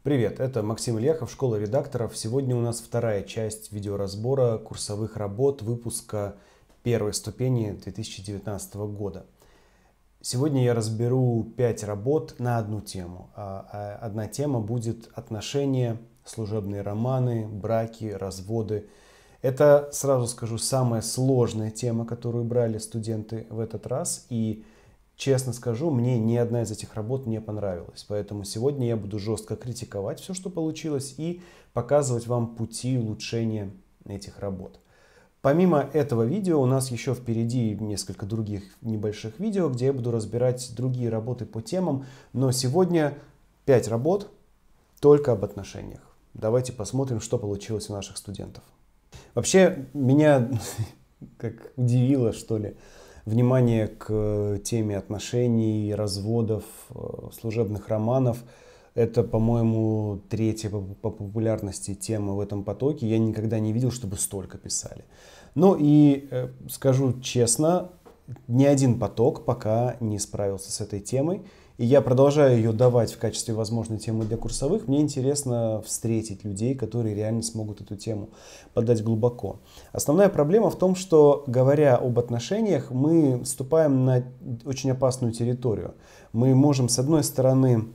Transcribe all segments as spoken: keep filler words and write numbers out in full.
Привет, это Максим Ильяхов, школа редакторов. Сегодня у нас вторая часть видеоразбора курсовых работ выпуска первой ступени две тысячи девятнадцатого года. Сегодня я разберу пять работ на одну тему. Одна тема будет отношения, служебные романы, браки, разводы. Это, сразу скажу, самая сложная тема, которую брали студенты в этот раз. И честно скажу, мне ни одна из этих работ не понравилась. Поэтому сегодня я буду жестко критиковать все, что получилось, и показывать вам пути улучшения этих работ. Помимо этого видео у нас еще впереди несколько других небольших видео, где я буду разбирать другие работы по темам. Но сегодня пять работ только об отношениях. Давайте посмотрим, что получилось у наших студентов. Вообще меня как удивило, что ли, внимание к теме отношений, разводов, служебных романов. Это, по-моему, третья по популярности тема в этом потоке. Я никогда не видел, чтобы столько писали. Ну и э, скажу честно, ни один поток пока не справился с этой темой. И я продолжаю ее давать в качестве возможной темы для курсовых. Мне интересно встретить людей, которые реально смогут эту тему подать глубоко. Основная проблема в том, что, говоря об отношениях, мы вступаем на очень опасную территорию. Мы можем, с одной стороны,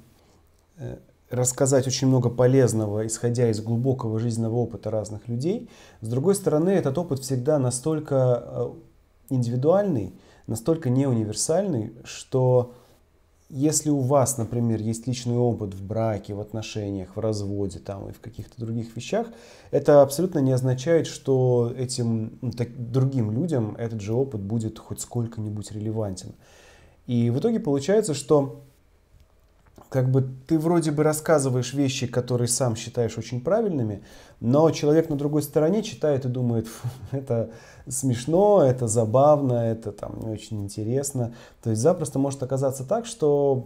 рассказать очень много полезного, исходя из глубокого жизненного опыта разных людей. С другой стороны, этот опыт всегда настолько индивидуальный, настолько неуниверсальный, что если у вас, например, есть личный опыт в браке, в отношениях, в разводе там, и в каких-то других вещах, это абсолютно не означает, что этим ну, так, другим людям этот же опыт будет хоть сколько-нибудь релевантен. И в итоге получается, что как бы ты вроде бы рассказываешь вещи, которые сам считаешь очень правильными, но человек на другой стороне читает и думает, это смешно, это забавно, это там не очень интересно. То есть запросто может оказаться так, что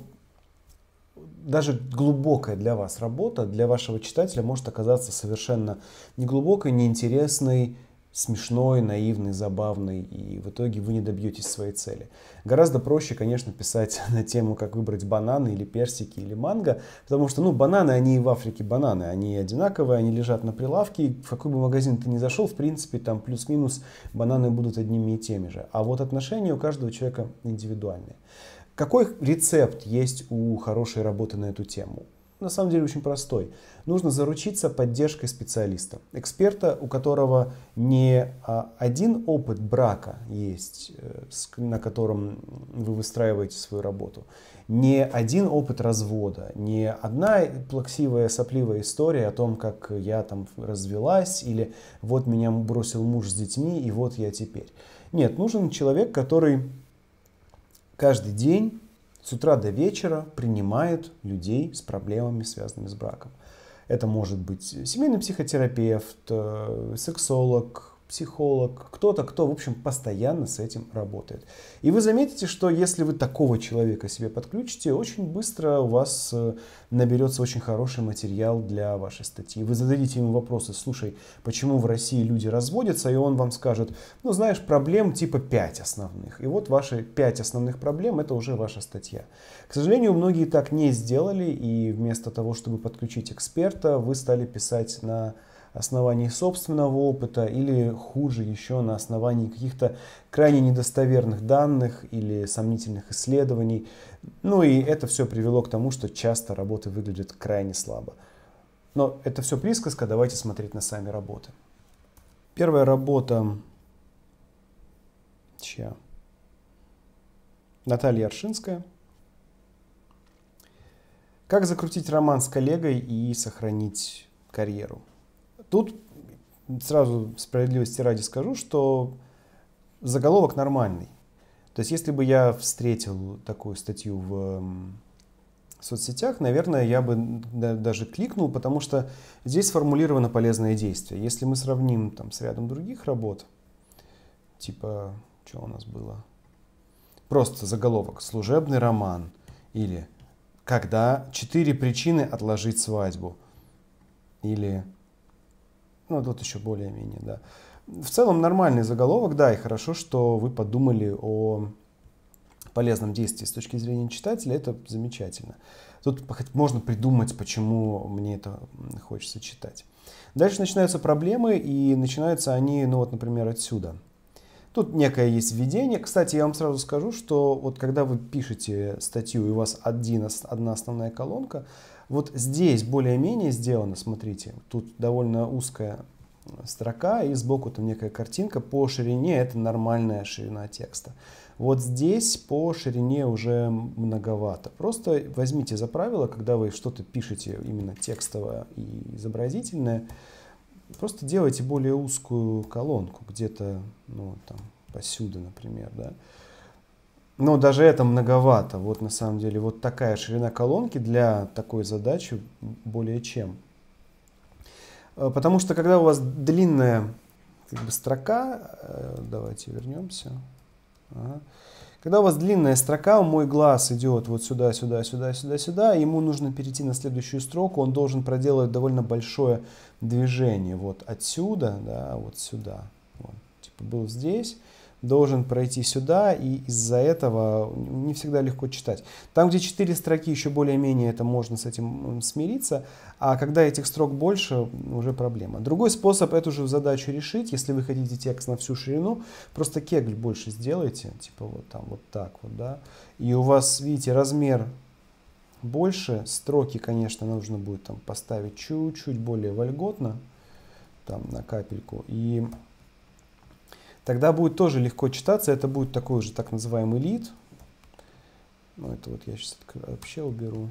даже глубокая для вас работа, для вашего читателя может оказаться совершенно неглубокой, неинтересной, смешной, наивный, забавный, и в итоге вы не добьетесь своей цели. Гораздо проще, конечно, писать на тему, как выбрать бананы или персики или манго, потому что, ну, бананы, они и в Африке бананы, они одинаковые, они лежат на прилавке, и в какой бы магазин ты ни зашел, в принципе, там плюс-минус бананы будут одними и теми же. А вот отношения у каждого человека индивидуальные. Какой рецепт есть у хорошей работы на эту тему? На самом деле очень простой. Нужно заручиться поддержкой специалиста. Эксперта, у которого не один опыт брака есть, на котором вы выстраиваете свою работу, не один опыт развода, не одна плаксивая, сопливая история о том, как я там развелась, или вот меня бросил муж с детьми, и вот я теперь. Нет, нужен человек, который каждый день с утра до вечера принимает людей с проблемами, связанными с браком. Это может быть семейный психотерапевт, сексолог, психолог, кто-то, кто, в общем, постоянно с этим работает. И вы заметите, что если вы такого человека себе подключите, очень быстро у вас наберется очень хороший материал для вашей статьи. Вы зададите ему вопросы: слушай, почему в России люди разводятся? И он вам скажет: ну, знаешь, проблем типа пять основных. И вот ваши пять основных проблем — это уже ваша статья. К сожалению, многие так не сделали, и вместо того, чтобы подключить эксперта, вы стали писать на основании собственного опыта или, хуже еще, на основании каких-то крайне недостоверных данных или сомнительных исследований. Ну и это все привело к тому, что часто работы выглядят крайне слабо. Но это все присказка, давайте смотреть на сами работы. Первая работа чья? Наталья Аршинская. Как закрутить роман с коллегой и сохранить карьеру? Тут сразу справедливости ради скажу, что заголовок нормальный. То есть, если бы я встретил такую статью в соцсетях, наверное, я бы даже кликнул, потому что здесь сформулировано полезное действие. Если мы сравним там с рядом других работ, типа, что у нас было? Просто заголовок: служебный роман, или когда четыре причины отложить свадьбу, или ну, тут еще более-менее, да. В целом нормальный заголовок, да, и хорошо, что вы подумали о полезном действии с точки зрения читателя, это замечательно. Тут можно придумать, почему мне это хочется читать. Дальше начинаются проблемы, и начинаются они, ну вот, например, отсюда. Тут некое есть введение. Кстати, я вам сразу скажу, что вот когда вы пишете статью, и у вас один, одна основная колонка, вот здесь более-менее сделано, смотрите, тут довольно узкая строка, и сбоку там некая картинка. По ширине это нормальная ширина текста. Вот здесь по ширине уже многовато. Просто возьмите за правило, когда вы что-то пишете именно текстовое и изобразительное, просто делайте более узкую колонку, где-то, ну, там, посюда, например, да. Но даже это многовато. Вот на самом деле вот такая ширина колонки для такой задачи более чем. Потому что когда у вас длинная, как бы, строка, давайте вернемся. Ага. Когда у вас длинная строка, мой глаз идет вот сюда, сюда, сюда, сюда, сюда, ему нужно перейти на следующую строку, он должен проделать довольно большое движение. Вот отсюда, да, вот сюда. Вот. Типа был здесь, должен пройти сюда, и из-за этого не всегда легко читать. Там, где четыре строки, еще более-менее это можно с этим смириться, а когда этих строк больше, уже проблема. Другой способ эту же задачу решить, если вы хотите текст на всю ширину, просто кегль больше сделайте, типа вот там, вот так вот, да, и у вас, видите, размер больше, строки, конечно, нужно будет там поставить чуть-чуть более вольготно, там на капельку, и тогда будет тоже легко читаться, это будет такой же так называемый лид. Ну, это вот я сейчас вообще уберу.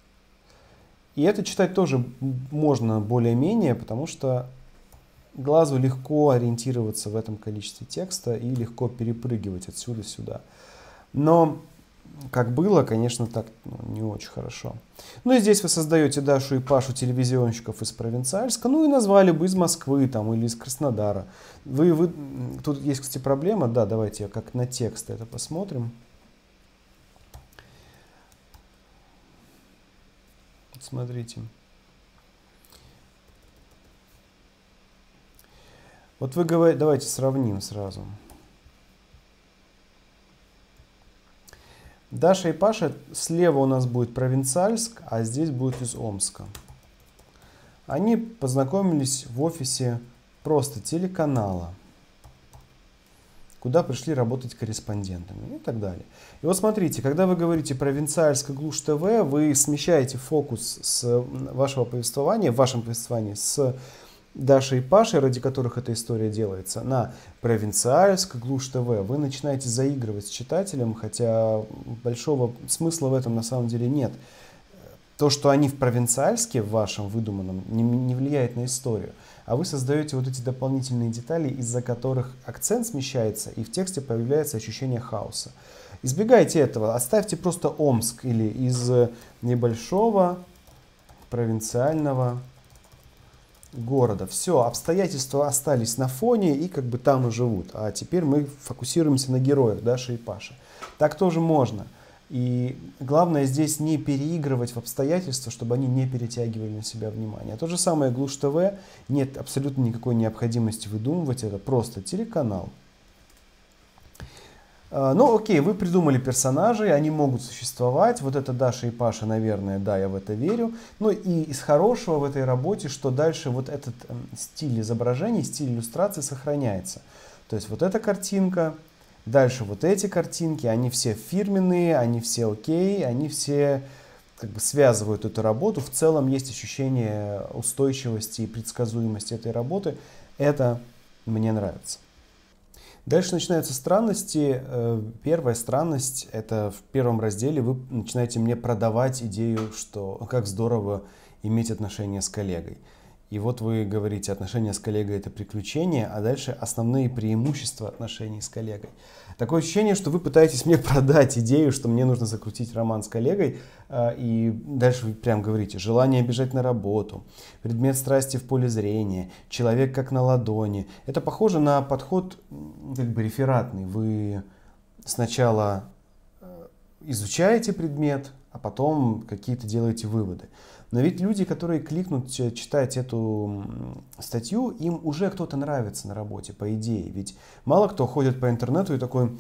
И это читать тоже можно более-менее, потому что глазу легко ориентироваться в этом количестве текста и легко перепрыгивать отсюда сюда. Но как было, конечно, так, ну, не очень хорошо. Ну и здесь вы создаете Дашу и Пашу, телевизионщиков из Провинциальска, ну и назвали бы из Москвы там, или из Краснодара. Вы, вы... Тут есть, кстати, проблема, да, давайте как на текст это посмотрим. Смотрите. Вот вы говорите, давайте сравним сразу. Даша и Паша, слева у нас будет Провинциальск, а здесь будет из Омска. Они познакомились в офисе просто телеканала, куда пришли работать корреспондентами и так далее. И вот смотрите, когда вы говорите Провинциальск и Глушь ТВ, вы смещаете фокус с вашего повествования, в вашем повествовании с Дашей и Пашей, ради которых эта история делается, на Провинциальск, Глушь ТВ. Вы начинаете заигрывать с читателем, хотя большого смысла в этом на самом деле нет. То, что они в Провинциальске, в вашем выдуманном, не, не влияет на историю. А вы создаете вот эти дополнительные детали, из-за которых акцент смещается, и в тексте появляется ощущение хаоса. Избегайте этого. Оставьте просто Омск или из небольшого провинциального города. Все, обстоятельства остались на фоне и как бы там и живут. А теперь мы фокусируемся на героях Даши и Паши. Так тоже можно. И главное здесь не переигрывать в обстоятельства, чтобы они не перетягивали на себя внимание. То же самое Глушь ТВ. Нет абсолютно никакой необходимости выдумывать. Это просто телеканал. Ну окей, вы придумали персонажей, они могут существовать. Вот это Даша и Паша, наверное, да, я в это верю. Ну и из хорошего в этой работе, что дальше вот этот стиль изображений, стиль иллюстрации сохраняется. То есть вот эта картинка, дальше вот эти картинки, они все фирменные, они все окей, они все как бы связывают эту работу. В целом есть ощущение устойчивости и предсказуемости этой работы. Это мне нравится. Дальше начинаются странности. Первая странность — это в первом разделе вы начинаете мне продавать идею, что как здорово иметь отношения с коллегой. И вот вы говорите, отношения с коллегой — это приключение, а дальше основные преимущества отношений с коллегой. Такое ощущение, что вы пытаетесь мне продать идею, что мне нужно закрутить роман с коллегой, и дальше вы прям говорите: желание бежать на работу, предмет страсти в поле зрения, человек как на ладони. Это похоже на подход как бы рефератный. Вы сначала изучаете предмет, а потом какие-то делаете выводы. Но ведь люди, которые кликнут читать эту статью, им уже кто-то нравится на работе, по идее. Ведь мало кто ходит по интернету и такой: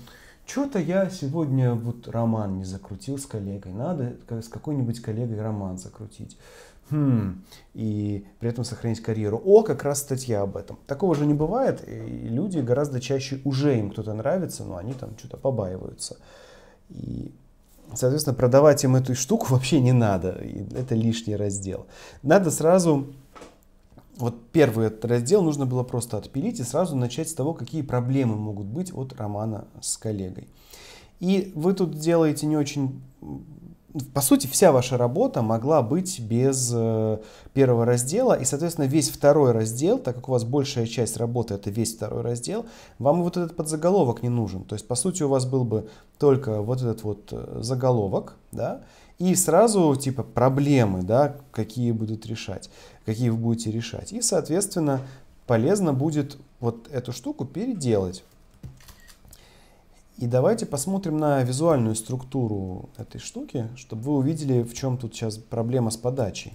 что-то я сегодня вот роман не закрутил с коллегой, надо с какой-нибудь коллегой роман закрутить. Хм, и при этом сохранить карьеру. О, как раз статья об этом. Такого же не бывает, и люди гораздо чаще уже им кто-то нравится, но они там что-то побаиваются. И, соответственно, продавать им эту штуку вообще не надо, и это лишний раздел. Надо сразу, вот первый этот раздел нужно было просто отпилить и сразу начать с того, какие проблемы могут быть от романа с коллегой. И вы тут делаете не очень... По сути, вся ваша работа могла быть без э, первого раздела, и, соответственно, весь второй раздел, так как у вас большая часть работы это весь второй раздел, вам вот этот подзаголовок не нужен. То есть, по сути, у вас был бы только вот этот вот заголовок, да, и сразу типа проблемы, да, какие будут решать, какие вы будете решать. И, соответственно, полезно будет вот эту штуку переделать. И давайте посмотрим на визуальную структуру этой штуки, чтобы вы увидели, в чем тут сейчас проблема с подачей.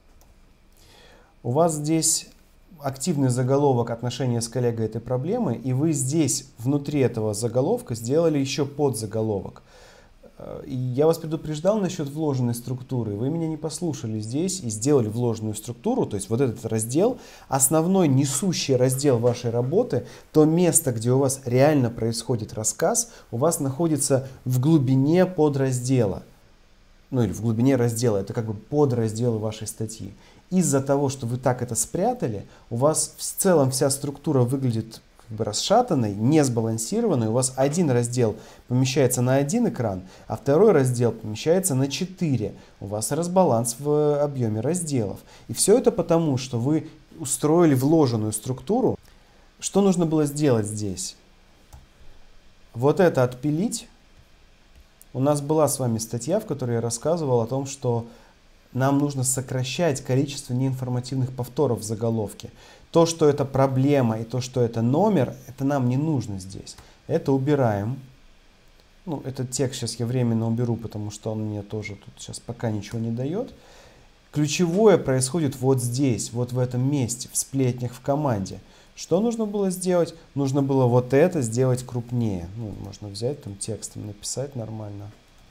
У вас здесь активный заголовок отношения с коллегой этой проблемы, и вы здесь внутри этого заголовка сделали еще подзаголовок. И я вас предупреждал насчет вложенной структуры, вы меня не послушали здесь и сделали вложенную структуру, то есть вот этот раздел, основной несущий раздел вашей работы, то место, где у вас реально происходит рассказ, у вас находится в глубине подраздела, ну или в глубине раздела, это как бы подразделы вашей статьи. Из-за того, что вы так это спрятали, у вас в целом вся структура выглядит как бы расшатанной, не сбалансированной. У вас один раздел помещается на один экран, а второй раздел помещается на четыре. У вас разбаланс в объеме разделов. И все это потому, что вы устроили вложенную структуру. Что нужно было сделать здесь? Вот это отпилить. У нас была с вами статья, в которой я рассказывал о том, что нам нужно сокращать количество неинформативных повторов в заголовке. То, что это проблема и то, что это номер, это нам не нужно здесь. Это убираем. Ну, этот текст сейчас я временно уберу, потому что он мне тоже тут сейчас пока ничего не дает. Ключевое происходит вот здесь, вот в этом месте, в сплетнях в команде. Что нужно было сделать? Нужно было вот это сделать крупнее. Ну, можно взять там текстом, написать нормально.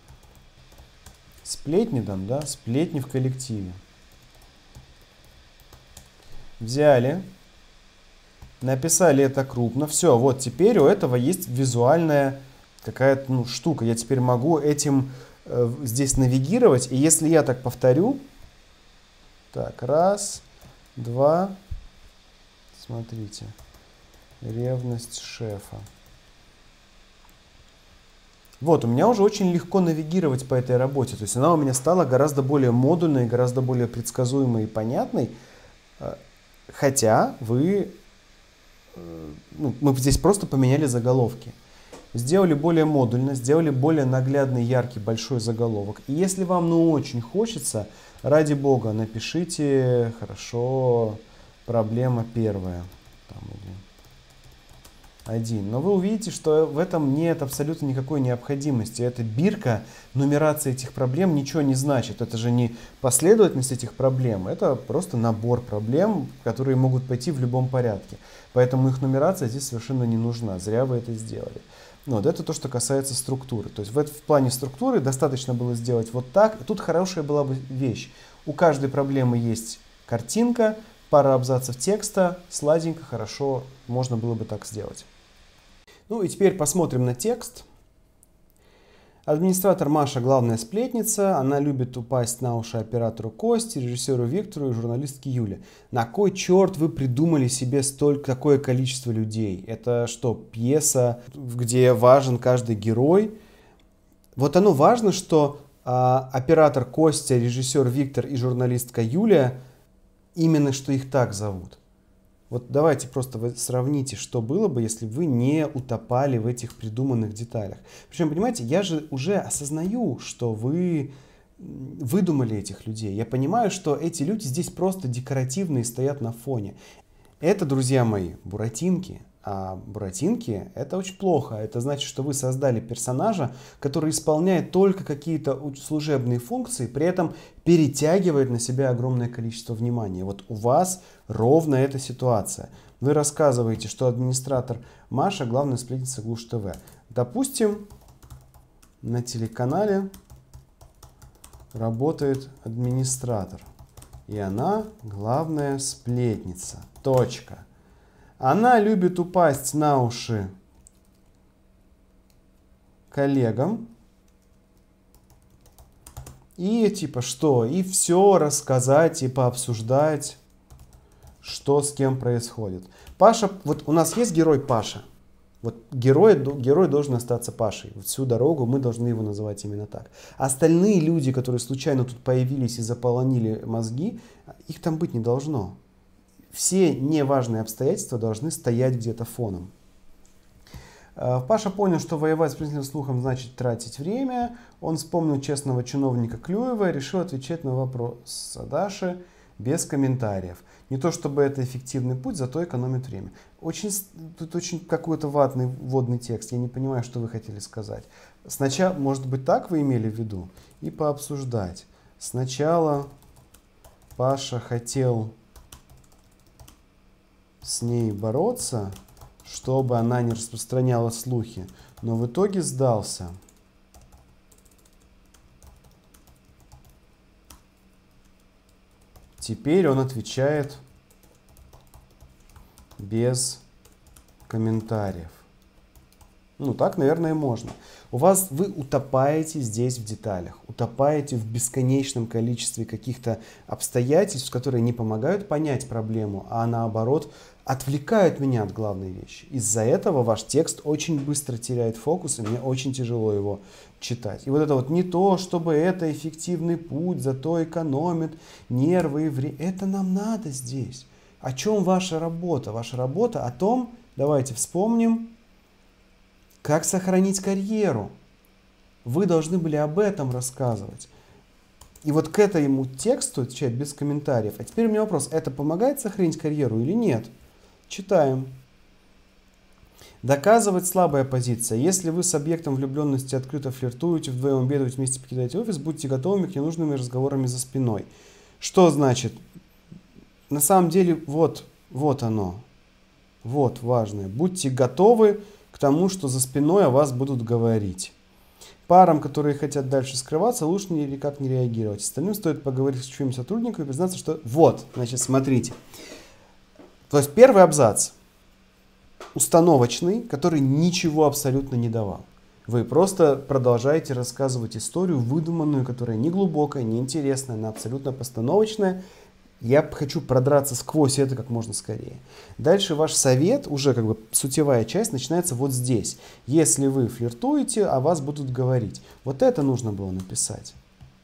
Сплетни там, да? Сплетни в коллективе. Взяли, написали это крупно. Все, вот теперь у этого есть визуальная какая-то ну, штука. Я теперь могу этим э, здесь навигировать. И если я так повторю, так, раз, два, смотрите, ревность шефа. Вот, у меня уже очень легко навигировать по этой работе. То есть она у меня стала гораздо более модульной, гораздо более предсказуемой и понятной. Хотя вы, ну, мы здесь просто поменяли заголовки. Сделали более модульно, сделали более наглядный, яркий, большой заголовок. И если вам ну очень хочется, ради бога, напишите, хорошо, проблема первая. Там, или один. Но вы увидите, что в этом нет абсолютно никакой необходимости. Эта бирка, нумерация этих проблем ничего не значит. Это же не последовательность этих проблем, это просто набор проблем, которые могут пойти в любом порядке. Поэтому их нумерация здесь совершенно не нужна. Зря вы это сделали. Вот, это то, что касается структуры. То есть в, в плане структуры достаточно было сделать вот так. И тут хорошая была бы вещь. У каждой проблемы есть картинка, пара абзацев текста, сладенько, хорошо, можно было бы так сделать. Ну и теперь посмотрим на текст. Администратор Маша главная сплетница, она любит упасть на уши оператору Кости, режиссеру Виктору и журналистке Юле. На кой черт вы придумали себе столько, такое количество людей? Это что, пьеса, где важен каждый герой? Вот оно важно, что а, оператор Костя, режиссер Виктор и журналистка Юлия, именно что их так зовут. Вот давайте просто вы сравните, что было бы, если вы не утопали в этих придуманных деталях. Причем, понимаете, я же уже осознаю, что вы выдумали этих людей. Я понимаю, что эти люди здесь просто декоративные, стоят на фоне. Это, друзья мои, буратинки. А Буратинки — это очень плохо. Это значит, что вы создали персонажа, который исполняет только какие-то служебные функции, при этом перетягивает на себя огромное количество внимания. Вот у вас ровно эта ситуация. Вы рассказываете, что администратор Маша — главная сплетница Глуш ТВ. Допустим, на телеканале работает администратор, и она главная сплетница. Точка. Она любит упасть на уши коллегам и типа что? И все рассказать, типа обсуждать, что с кем происходит. Паша, вот у нас есть герой Паша. Вот герой, герой должен остаться Пашей. Вот всю дорогу мы должны его называть именно так. Остальные люди, которые случайно тут появились и заполонили мозги, их там быть не должно. Все неважные обстоятельства должны стоять где-то фоном. Паша понял, что воевать с пленительным слухом значит тратить время. Он вспомнил честного чиновника Клюева и решил отвечать на вопрос Даши без комментариев. Не то чтобы это эффективный путь, зато экономит время. Очень, тут очень какой-то ватный вводный текст. Я не понимаю, что вы хотели сказать. Сначала, может быть, так вы имели в виду? И пообсуждать. Сначала Паша хотел с ней бороться, чтобы она не распространяла слухи, но в итоге сдался. Теперь он отвечает без комментариев. Ну, так, наверное, можно. У вас, вы утопаете здесь в деталях, утопаете в бесконечном количестве каких-то обстоятельств, которые не помогают понять проблему, а наоборот отвлекают меня от главной вещи. Из-за этого ваш текст очень быстро теряет фокус, и мне очень тяжело его читать. И вот это вот не то, чтобы это эффективный путь, зато экономит нервы и время. Это нам надо здесь. О чем ваша работа? Ваша работа о том, давайте вспомним, как сохранить карьеру. Вы должны были об этом рассказывать. И вот к этому тексту отвечать без комментариев. А теперь у меня вопрос. Это помогает сохранить карьеру или нет? Читаем. Доказывать слабая позиция. Если вы с объектом влюбленности открыто флиртуете, вдвоем обедаете, вместе покидаете офис, будьте готовыми к ненужными разговорами за спиной. Что значит? На самом деле, вот, вот оно. Вот важное. Будьте готовы к тому, что за спиной о вас будут говорить. Парам, которые хотят дальше скрываться, лучше никак не реагировать. Остальным стоит поговорить с ключевым сотрудником и признаться, что вот, значит, смотрите. То есть первый абзац установочный, который ничего абсолютно не давал. Вы просто продолжаете рассказывать историю выдуманную, которая не глубокая, не интересная, она абсолютно постановочная. Я хочу продраться сквозь это как можно скорее. Дальше ваш совет, уже как бы сутевая часть, начинается вот здесь. Если вы флиртуете, о вас будут говорить. Вот это нужно было написать.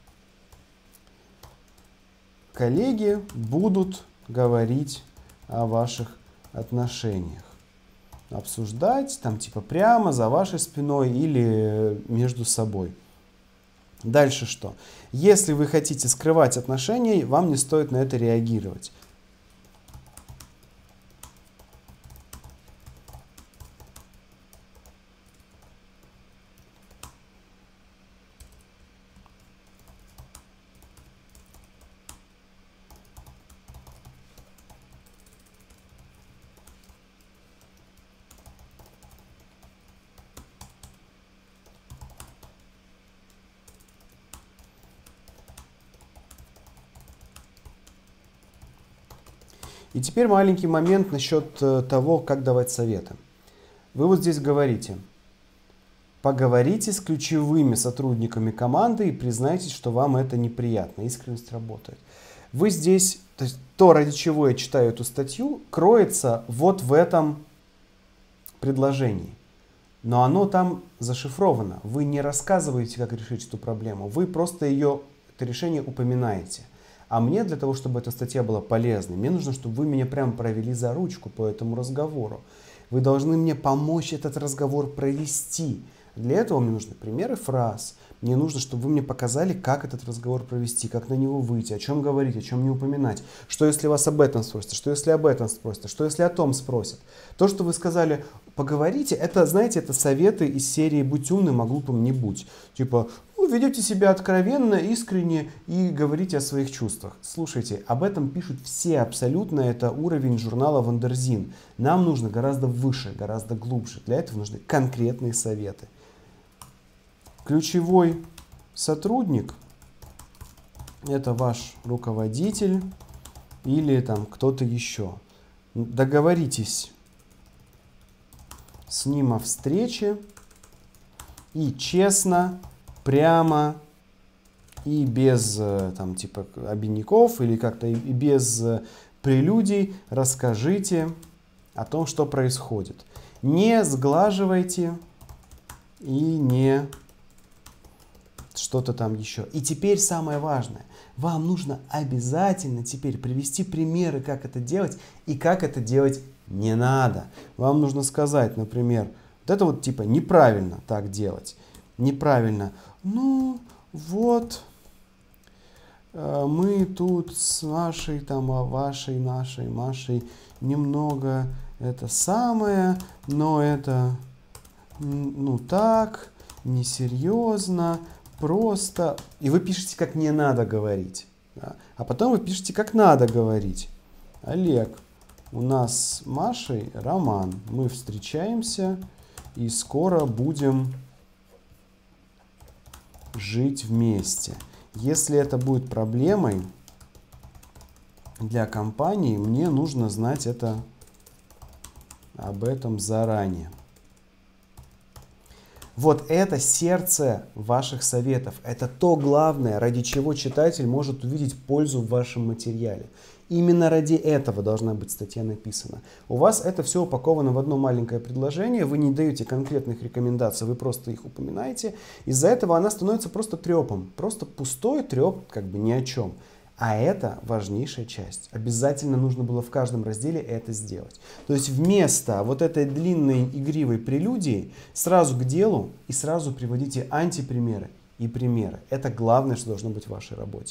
Коллеги будут говорить о ваших отношениях. Обсуждать, там типа прямо за вашей спиной или между собой. Дальше что? Если вы хотите скрывать отношения, вам не стоит на это реагировать. И теперь маленький момент насчет того, как давать советы. Вы вот здесь говорите, поговорите с ключевыми сотрудниками команды и признайтесь, что вам это неприятно. Искренность работает. Вы здесь, то есть то, ради чего я читаю эту статью, кроется вот в этом предложении. Но оно там зашифровано. Вы не рассказываете, как решить эту проблему. Вы просто ее, это решение упоминаете. А мне для того, чтобы эта статья была полезной, мне нужно, чтобы вы меня прямо провели за ручку по этому разговору. Вы должны мне помочь этот разговор провести. Для этого мне нужны примеры фраз. Мне нужно, чтобы вы мне показали, как этот разговор провести, как на него выйти, о чем говорить, о чем не упоминать. Что если вас об этом спросят, что если об этом спросят, что если о том спросят. То, что вы сказали, поговорите, это, знаете, это советы из серии «Будь умным, а глупым не будь». Типа, ну, ведете себя откровенно, искренне и говорите о своих чувствах. Слушайте, об этом пишут все абсолютно, это уровень журнала Вандерзин. Нам нужно гораздо выше, гораздо глубже. Для этого нужны конкретные советы. Ключевой сотрудник – это ваш руководитель или там кто-то еще. Договоритесь с ним о встрече и честно, прямо и без там типа обиняков или как-то и без прелюдий расскажите о том, что происходит. Не сглаживайте и не что-то там еще. И теперь самое важное. Вам нужно обязательно теперь привести примеры, как это делать и как это делать не надо. Вам нужно сказать, например, вот это вот типа неправильно так делать. Неправильно. Ну, вот, мы тут с Машей, там, а вашей, нашей, Машей немного это самое, но это, ну, так, несерьезно, просто. И вы пишете, как не надо говорить. Да? А потом вы пишете, как надо говорить. Олег, у нас с Машей роман. Мы встречаемся и скоро будем жить вместе. Если это будет проблемой для компании, мне нужно знать это, об этом заранее. Вот это сердце ваших советов. Это то главное, ради чего читатель может увидеть пользу в вашем материале. Именно ради этого должна быть статья написана. У вас это все упаковано в одно маленькое предложение, вы не даете конкретных рекомендаций, вы просто их упоминаете. Из-за этого она становится просто трепом, просто пустой треп, как бы ни о чем. А это важнейшая часть. Обязательно нужно было в каждом разделе это сделать. То есть вместо вот этой длинной игривой прелюдии сразу к делу и сразу приводите антипримеры и примеры. Это главное, что должно быть в вашей работе.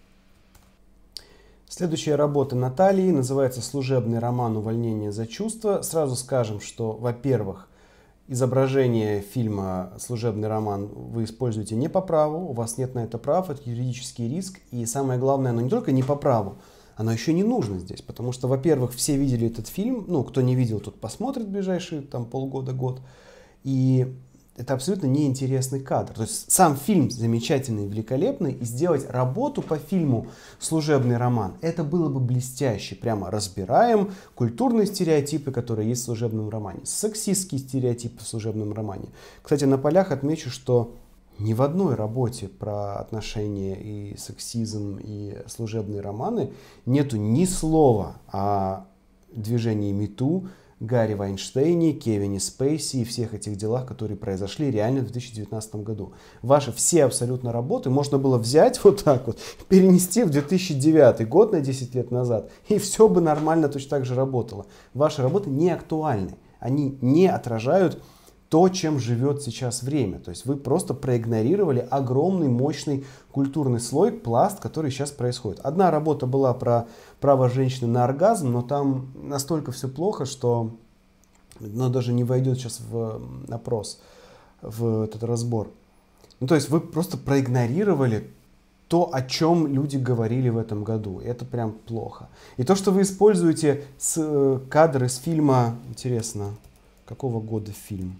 Следующая работа Натальи называется «Служебный роман. Увольнение за чувства». Сразу скажем, что, во-первых, изображение фильма «Служебный роман» вы используете не по праву, у вас нет на это прав, это юридический риск. И самое главное, оно не только не по праву, оно еще не нужно здесь. Потому что, во-первых, все видели этот фильм, ну, кто не видел, тот посмотрит в ближайшие там, полгода-год. И это абсолютно неинтересный кадр. То есть сам фильм замечательный, великолепный, и сделать работу по фильму «Служебный роман» это было бы блестяще. Прямо разбираем культурные стереотипы, которые есть в служебном романе, сексистские стереотипы в служебном романе. Кстати, на полях отмечу, что ни в одной работе про отношения и сексизм и служебные романы нету ни слова о движении MeToo, Гарри Вайнштейне, Кевине Спейси и всех этих делах, которые произошли реально в две тысячи девятнадцатом году. Ваши все абсолютно работы можно было взять вот так вот, перенести в две тысячи девятый год на десять лет назад, и все бы нормально точно так же работало. Ваши работы не актуальны, они не отражают то, чем живет сейчас время. То есть вы просто проигнорировали огромный, мощный культурный слой, пласт, который сейчас происходит. Одна работа была про право женщины на оргазм, но там настолько все плохо, что оно даже не войдет сейчас в опрос, в этот разбор. Ну, то есть вы просто проигнорировали то, о чем люди говорили в этом году. Это прям плохо. И то, что вы используете с, кадры с фильма, интересно, какого года фильм?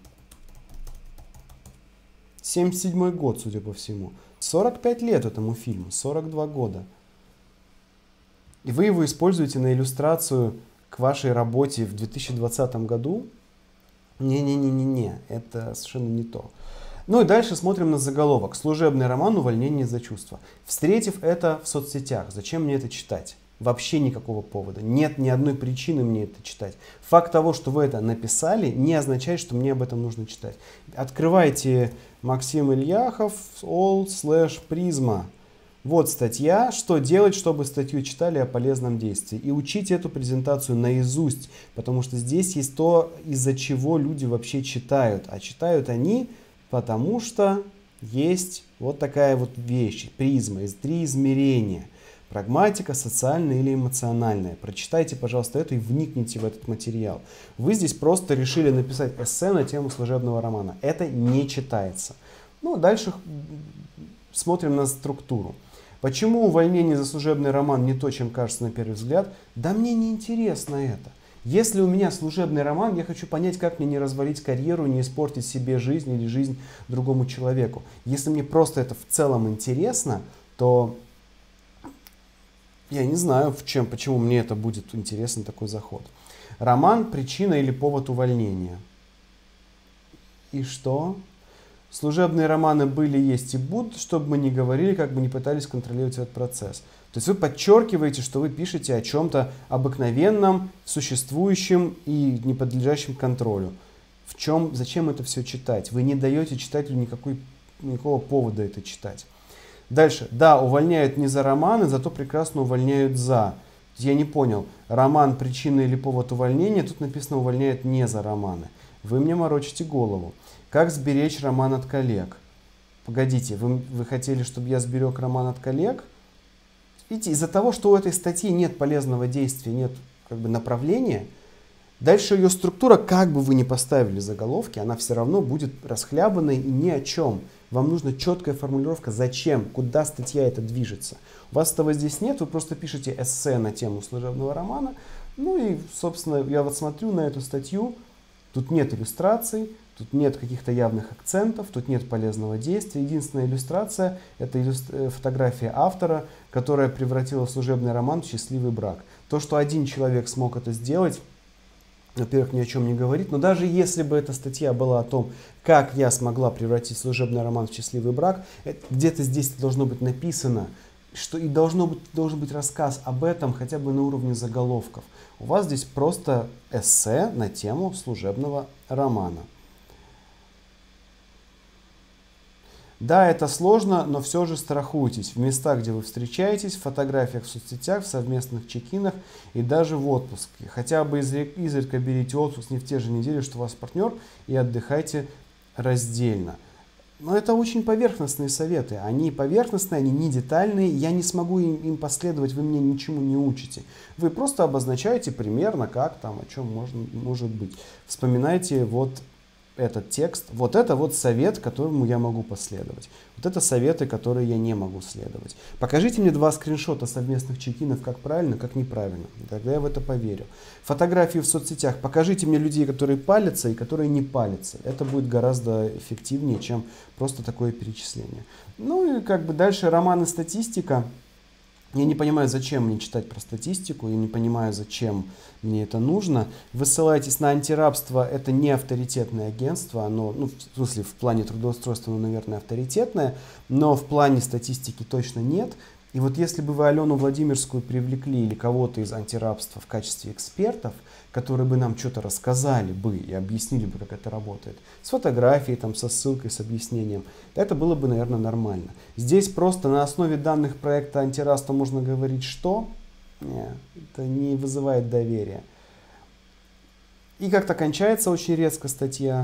семьдесят седьмой год, судя по всему. сорок пять лет этому фильму, сорок два года. И вы его используете на иллюстрацию к вашей работе в две тысячи двадцатом году? Не-не-не-не-не, это совершенно не то. Ну и дальше смотрим на заголовок. «Служебный роман. Увольнение за чувства». Встретив это в соцсетях, зачем мне это читать? Вообще никакого повода. Нет ни одной причины мне это читать. Факт того, что вы это написали, не означает, что мне об этом нужно читать. Открывайте Максим Ильяхов, all slash призма. Вот статья. Что делать, чтобы статью читали о полезном действии. И учите эту презентацию наизусть. Потому что здесь есть то, из-за чего люди вообще читают. А читают они, потому что есть вот такая вот вещь, призма, из три измерения. Прагматика, социальная или эмоциональная. Прочитайте, пожалуйста, это и вникните в этот материал. Вы здесь просто решили написать эссе на тему служебного романа. Это не читается. Ну, дальше смотрим на структуру. Почему увольнение за служебный роман не то, чем кажется на первый взгляд? Да мне не интересно это. Если у меня служебный роман, я хочу понять, как мне не развалить карьеру, не испортить себе жизнь или жизнь другому человеку. Если мне просто это в целом интересно, то я не знаю, в чем, почему мне это будет интересен такой заход. Роман – причина или повод увольнения. И что? Служебные романы были, есть и будут, чтобы мы не говорили, как бы не пытались контролировать этот процесс. То есть вы подчеркиваете, что вы пишете о чем-то обыкновенном, существующем и не подлежащем контролю. В чем, зачем это все читать? Вы не даете читателю никакой, никакого повода это читать. Дальше. Да, увольняют не за романы, зато прекрасно увольняют за. Я не понял, роман причина или повод увольнения, тут написано увольняют не за романы. Вы мне морочите голову. Как сберечь роман от коллег? Погодите, вы, вы хотели, чтобы я сберег роман от коллег? Видите, из-за того, что у этой статьи нет полезного действия, нет как бы направления, дальше ее структура, как бы вы ни поставили заголовки, она все равно будет расхлябанной и ни о чем. Вам нужна четкая формулировка, зачем, куда статья эта движется. У вас этого здесь нет, вы просто пишете эссе на тему служебного романа. Ну и, собственно, я вот смотрю на эту статью, тут нет иллюстраций, тут нет каких-то явных акцентов, тут нет полезного действия. Единственная иллюстрация – это иллюстр... фотография автора, которая превратила служебный роман в счастливый брак. То, что один человек смог это сделать, во-первых, ни о чем не говорит, но даже если бы эта статья была о том, как я смогла превратить служебный роман в счастливый брак, где-то здесь должно быть написано, что и должно быть, должен быть рассказ об этом хотя бы на уровне заголовков. У вас здесь просто эссе на тему служебного романа. Да, это сложно, но все же страхуйтесь. В местах, где вы встречаетесь, в фотографиях в соцсетях, в совместных чекинах и даже в отпуске. Хотя бы изредка берите отпуск не в те же недели, что у вас партнер, и отдыхайте раздельно. Но это очень поверхностные советы. Они поверхностные, они не детальные. Я не смогу им, им последовать, вы мне ничему не учите. Вы просто обозначаете примерно, как там, о чем можно, может быть. Вспоминайте вот этот текст. Вот это вот совет, которому я могу последовать. Вот это советы, которые я не могу следовать. Покажите мне два скриншота совместных чекинов, как правильно, как неправильно. Тогда я в это поверю. Фотографии в соцсетях. Покажите мне людей, которые палятся и которые не палятся. Это будет гораздо эффективнее, чем просто такое перечисление. Ну и как бы дальше роман и статистика. Я не понимаю, зачем мне читать про статистику, я не понимаю, зачем мне это нужно. Вы ссылаетесь на антирабство, это не авторитетное агентство, оно, ну, в смысле, в плане трудоустройства, оно, наверное, авторитетное, но в плане статистики точно нет. И вот если бы вы Алену Владимирскую привлекли или кого-то из антирабства в качестве экспертов, которые бы нам что-то рассказали бы и объяснили бы, как это работает, с фотографией, там, со ссылкой, с объяснением, это было бы, наверное, нормально. Здесь просто на основе данных проекта антирабства можно говорить, что нет, это не вызывает доверия. И как-то кончается очень резко статья,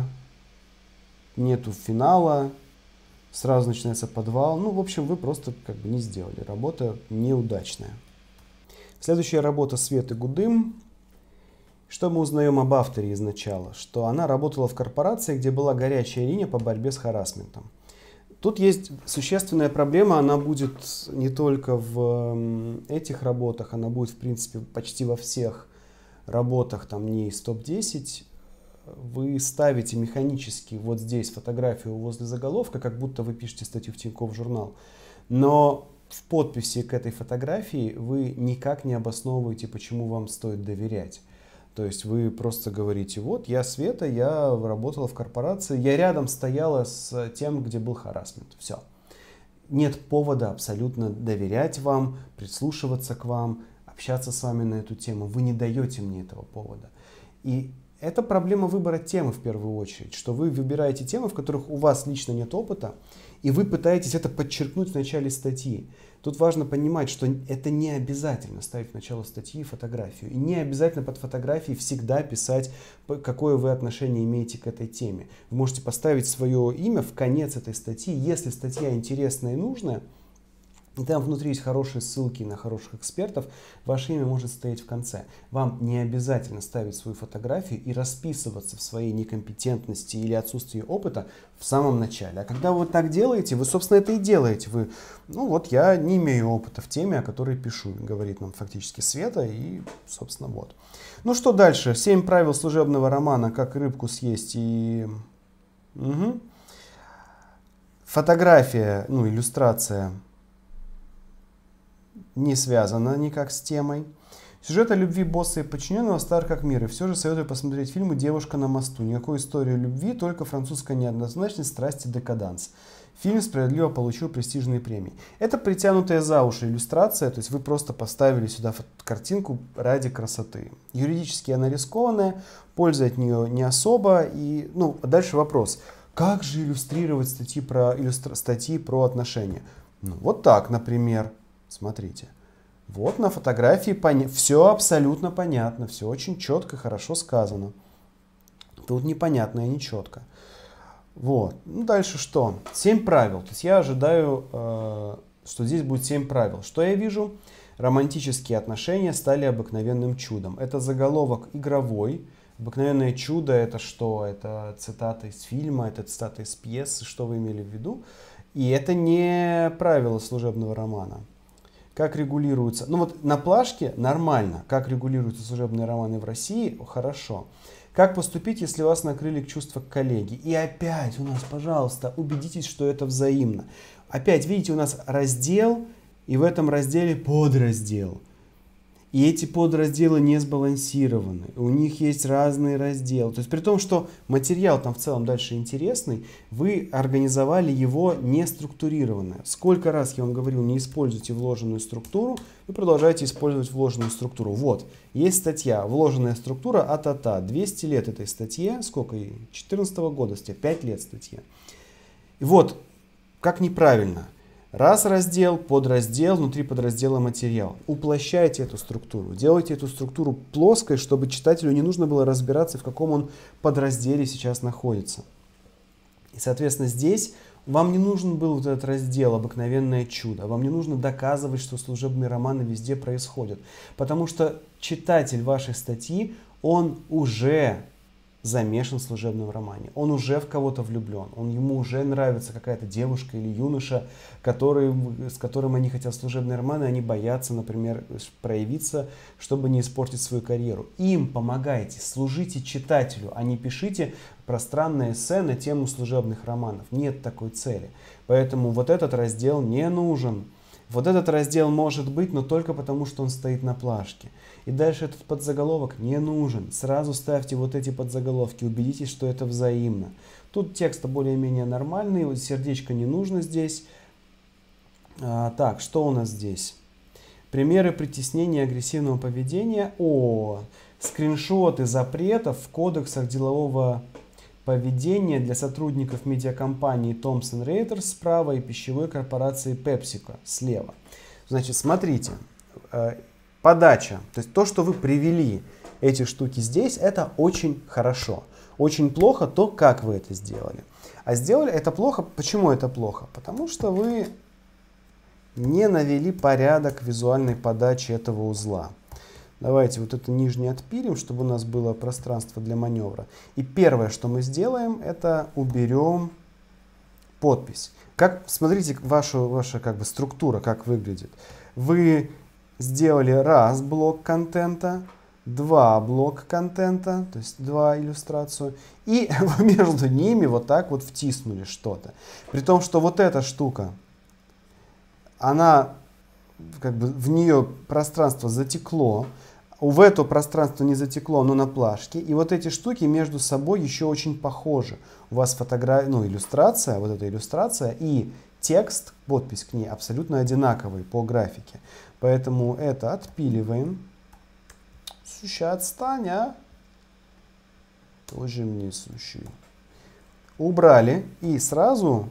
нету финала. Сразу начинается подвал. Ну, в общем, вы просто как бы не сделали. Работа неудачная. Следующая работа Светы Гудым. Что мы узнаем об авторе изначала? Что она работала в корпорации, где была горячая линия по борьбе с харассментом. Тут есть существенная проблема. Она будет не только в этих работах, она будет, в принципе, почти во всех работах, там, не из топ десять. Вы ставите механически вот здесь фотографию возле заголовка, как будто вы пишете статью в Тинькофф журнал. Но в подписи к этой фотографии вы никак не обосновываете, почему вам стоит доверять. То есть вы просто говорите, вот я Света, я работала в корпорации, я рядом стояла с тем, где был харассмент. Все. Нет повода абсолютно доверять вам, прислушиваться к вам, общаться с вами на эту тему. Вы не даете мне этого повода. И Это проблема выбора темы в первую очередь, что вы выбираете темы, в которых у вас лично нет опыта, и вы пытаетесь это подчеркнуть в начале статьи. Тут важно понимать, что это не обязательно ставить в начало статьи фотографию. И не обязательно под фотографией всегда писать, какое вы отношение имеете к этой теме. Вы можете поставить свое имя в конец этой статьи, если статья интересная и нужная. И там внутри есть хорошие ссылки на хороших экспертов, ваше имя может стоять в конце. Вам не обязательно ставить свою фотографию и расписываться в своей некомпетентности или отсутствии опыта в самом начале. А когда вы так делаете, вы, собственно, это и делаете. Вы, ну вот, я не имею опыта в теме, о которой пишу, говорит нам фактически Света, и, собственно, вот. Ну что дальше? Семь правил служебного романа, как рыбку съесть и... Угу. Фотография, ну, иллюстрация не связана никак с темой. Сюжет о любви босса и подчиненного стар как мир, и все же советую посмотреть фильмы «Девушка на мосту». Никакой истории любви, только французская неоднозначность, страсти, декаданс. Фильм справедливо получил престижные премии. Это притянутая за уши иллюстрация, то есть вы просто поставили сюда картинку ради красоты. Юридически она рискованная, пользы от нее не особо. И, ну, дальше вопрос. Как же иллюстрировать статьи про, иллюстра... статьи про отношения? Ну, вот так, например. Смотрите, вот на фотографии поня... все абсолютно понятно, все очень четко, хорошо сказано. Тут непонятно и нечетко. Вот. Ну, дальше что? Семь правил. То есть я ожидаю, э, что здесь будет семь правил. Что я вижу? Романтические отношения стали обыкновенным чудом. Это заголовок игровой. Обыкновенное чудо — это что? Это цитата из фильма, это цитата из пьесы, что вы имели в виду. И это не правило служебного романа. Как регулируются? Ну вот на плашке нормально. Как регулируются служебные романы в России? Хорошо. Как поступить, если вас накрыли чувства к коллеге? И опять у нас, пожалуйста, убедитесь, что это взаимно. Опять, видите, у нас раздел, и в этом разделе подраздел. И эти подразделы не сбалансированы. У них есть разные разделы. То есть при том, что материал там в целом дальше интересный, вы организовали его не структурированно. Сколько раз я вам говорил, не используйте вложенную структуру, вы продолжаете использовать вложенную структуру. Вот, есть статья, вложенная структура а-та-та. двести лет этой статье, сколько ей? четырнадцатого года статья, пять лет статье. И вот, как неправильно. Раз раздел, подраздел, внутри подраздела материал. Уплощайте эту структуру. Делайте эту структуру плоской, чтобы читателю не нужно было разбираться, в каком он подразделе сейчас находится. И, соответственно, здесь вам не нужен был вот этот раздел «Обыкновенное чудо». Вам не нужно доказывать, что служебные романы везде происходят. Потому что читатель вашей статьи, он уже замешан в служебном романе. Он уже в кого-то влюблен. Он, ему уже нравится какая-то девушка или юноша, который, с которым они хотят служебные романы, они боятся, например, проявиться, чтобы не испортить свою карьеру. Им помогайте, служите читателю, а не пишите пространное эссе на тему служебных романов. Нет такой цели. Поэтому вот этот раздел не нужен. Вот этот раздел может быть, но только потому, что он стоит на плашке. И дальше этот подзаголовок не нужен. Сразу ставьте вот эти подзаголовки, убедитесь, что это взаимно. Тут текст более-менее нормальный, вот сердечко не нужно здесь. А, так, что у нас здесь? Примеры притеснения и агрессивного поведения. О, скриншоты запретов в кодексах делового поведения для сотрудников медиакомпании Thomson Reuters справа и пищевой корпорации PepsiCo слева. Значит, смотрите, подача, то есть то, что вы привели эти штуки здесь, это очень хорошо. Очень плохо то, как вы это сделали. А сделали это плохо. Почему это плохо? Потому что вы не навели порядок визуальной подачи этого узла. Давайте вот это нижнее отпилим, чтобы у нас было пространство для маневра. И первое, что мы сделаем, это уберем подпись. Как, смотрите, вашу, ваша как бы структура, как выглядит. Вы сделали раз блок контента, два блока контента, то есть два иллюстрацию, и между ними вот так вот втиснули что-то. При том, что вот эта штука, она, как бы в нее пространство затекло, в это пространство не затекло, но на плашке. И вот эти штуки между собой еще очень похожи. У вас фотография, ну, иллюстрация, вот эта иллюстрация и текст, подпись к ней абсолютно одинаковые по графике. Поэтому это отпиливаем. Сейчас отстань, а? Тоже несущий. Убрали и сразу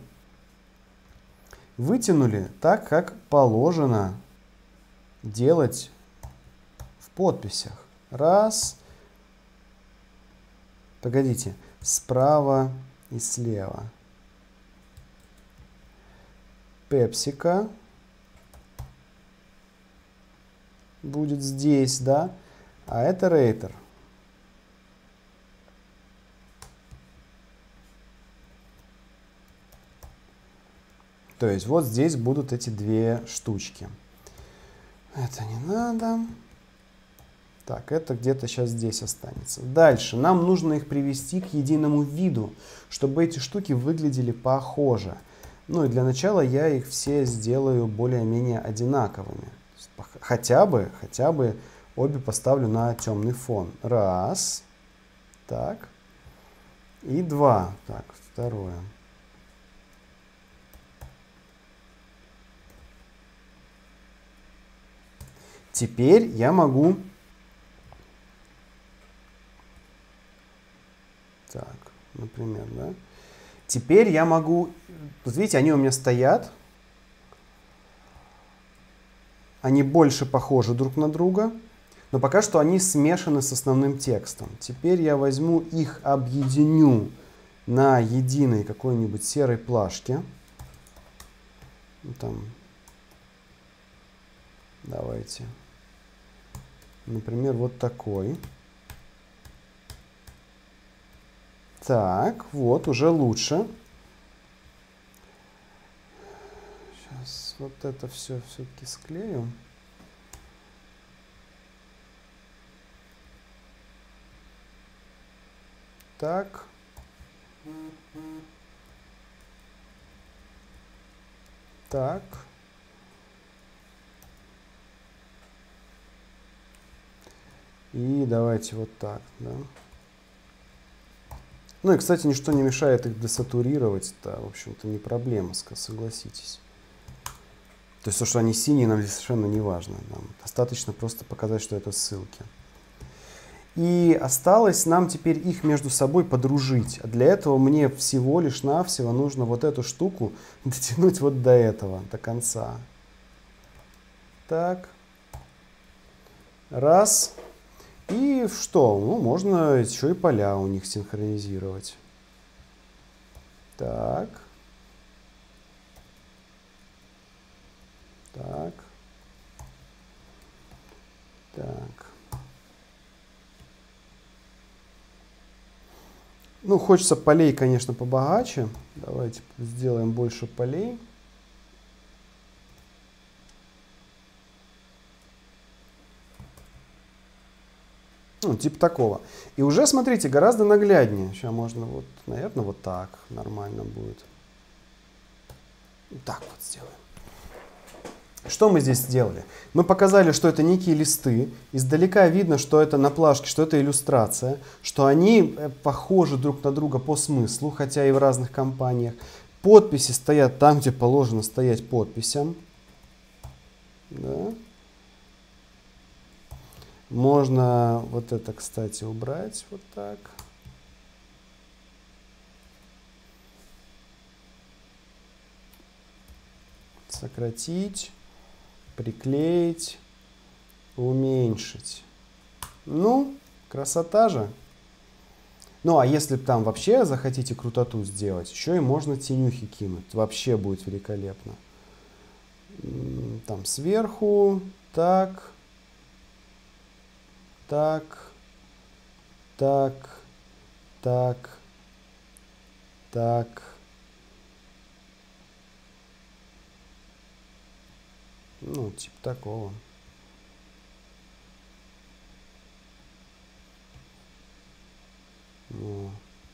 вытянули так, как положено делать в подписях. Раз. Погодите. Справа и слева. Пепсика будет здесь, да? А это рейтер. То есть вот здесь будут эти две штучки. Это не надо. Так, это где-то сейчас здесь останется. Дальше. Нам нужно их привести к единому виду, чтобы эти штуки выглядели похоже. Ну и для начала я их все сделаю более-менее одинаковыми. Хотя бы, хотя бы обе поставлю на темный фон. Раз. Так. И два. Так, второе. Теперь я могу... Так, например, да? Теперь я могу... Вот видите, они у меня стоят. Они больше похожи друг на друга. Но пока что они смешаны с основным текстом. Теперь я возьму их, объединю на единой какой-нибудь серой плашке. Ну, там... Давайте. Например, вот такой. Так, вот, уже лучше. Сейчас вот это все все-таки склею. Так. Так. И давайте вот так, да. Ну и, кстати, ничто не мешает их десатурировать. Это, в общем-то, не проблема, согласитесь. То есть то, что они синие, нам здесь совершенно не важно. Нам достаточно просто показать, что это ссылки. И осталось нам теперь их между собой подружить. А для этого мне всего лишь навсего нужно вот эту штуку дотянуть вот до этого, до конца. Так. Раз. И что? Ну, можно еще и поля у них синхронизировать. Так. Так. Так. Ну, хочется полей, конечно, побогаче. Давайте сделаем больше полей. Ну, типа такого. И уже, смотрите, гораздо нагляднее. Сейчас можно вот, наверное, вот так нормально будет. Так вот сделаем. Что мы здесь сделали? Мы показали, что это некие листы. Издалека видно, что это на плашке, что это иллюстрация, что они похожи друг на друга по смыслу, хотя и в разных компаниях. Подписи стоят там, где положено стоять подписям. Да. Можно вот это, кстати, убрать вот так. Сократить, приклеить, уменьшить. Ну, красота же. Ну, а если там вообще захотите крутоту сделать, еще и можно тенюхи кинуть. Вообще будет великолепно. Там сверху, так... Так, так, так, так. Ну, типа такого. Ну.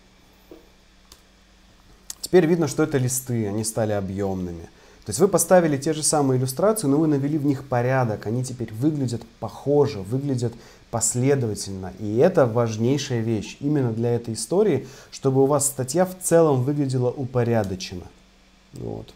Теперь видно, что это листы, они стали объемными. То есть вы поставили те же самые иллюстрации, но вы навели в них порядок. Они теперь выглядят похоже, выглядят последовательно. И это важнейшая вещь именно для этой истории, чтобы у вас статья в целом выглядела упорядоченно. Вот.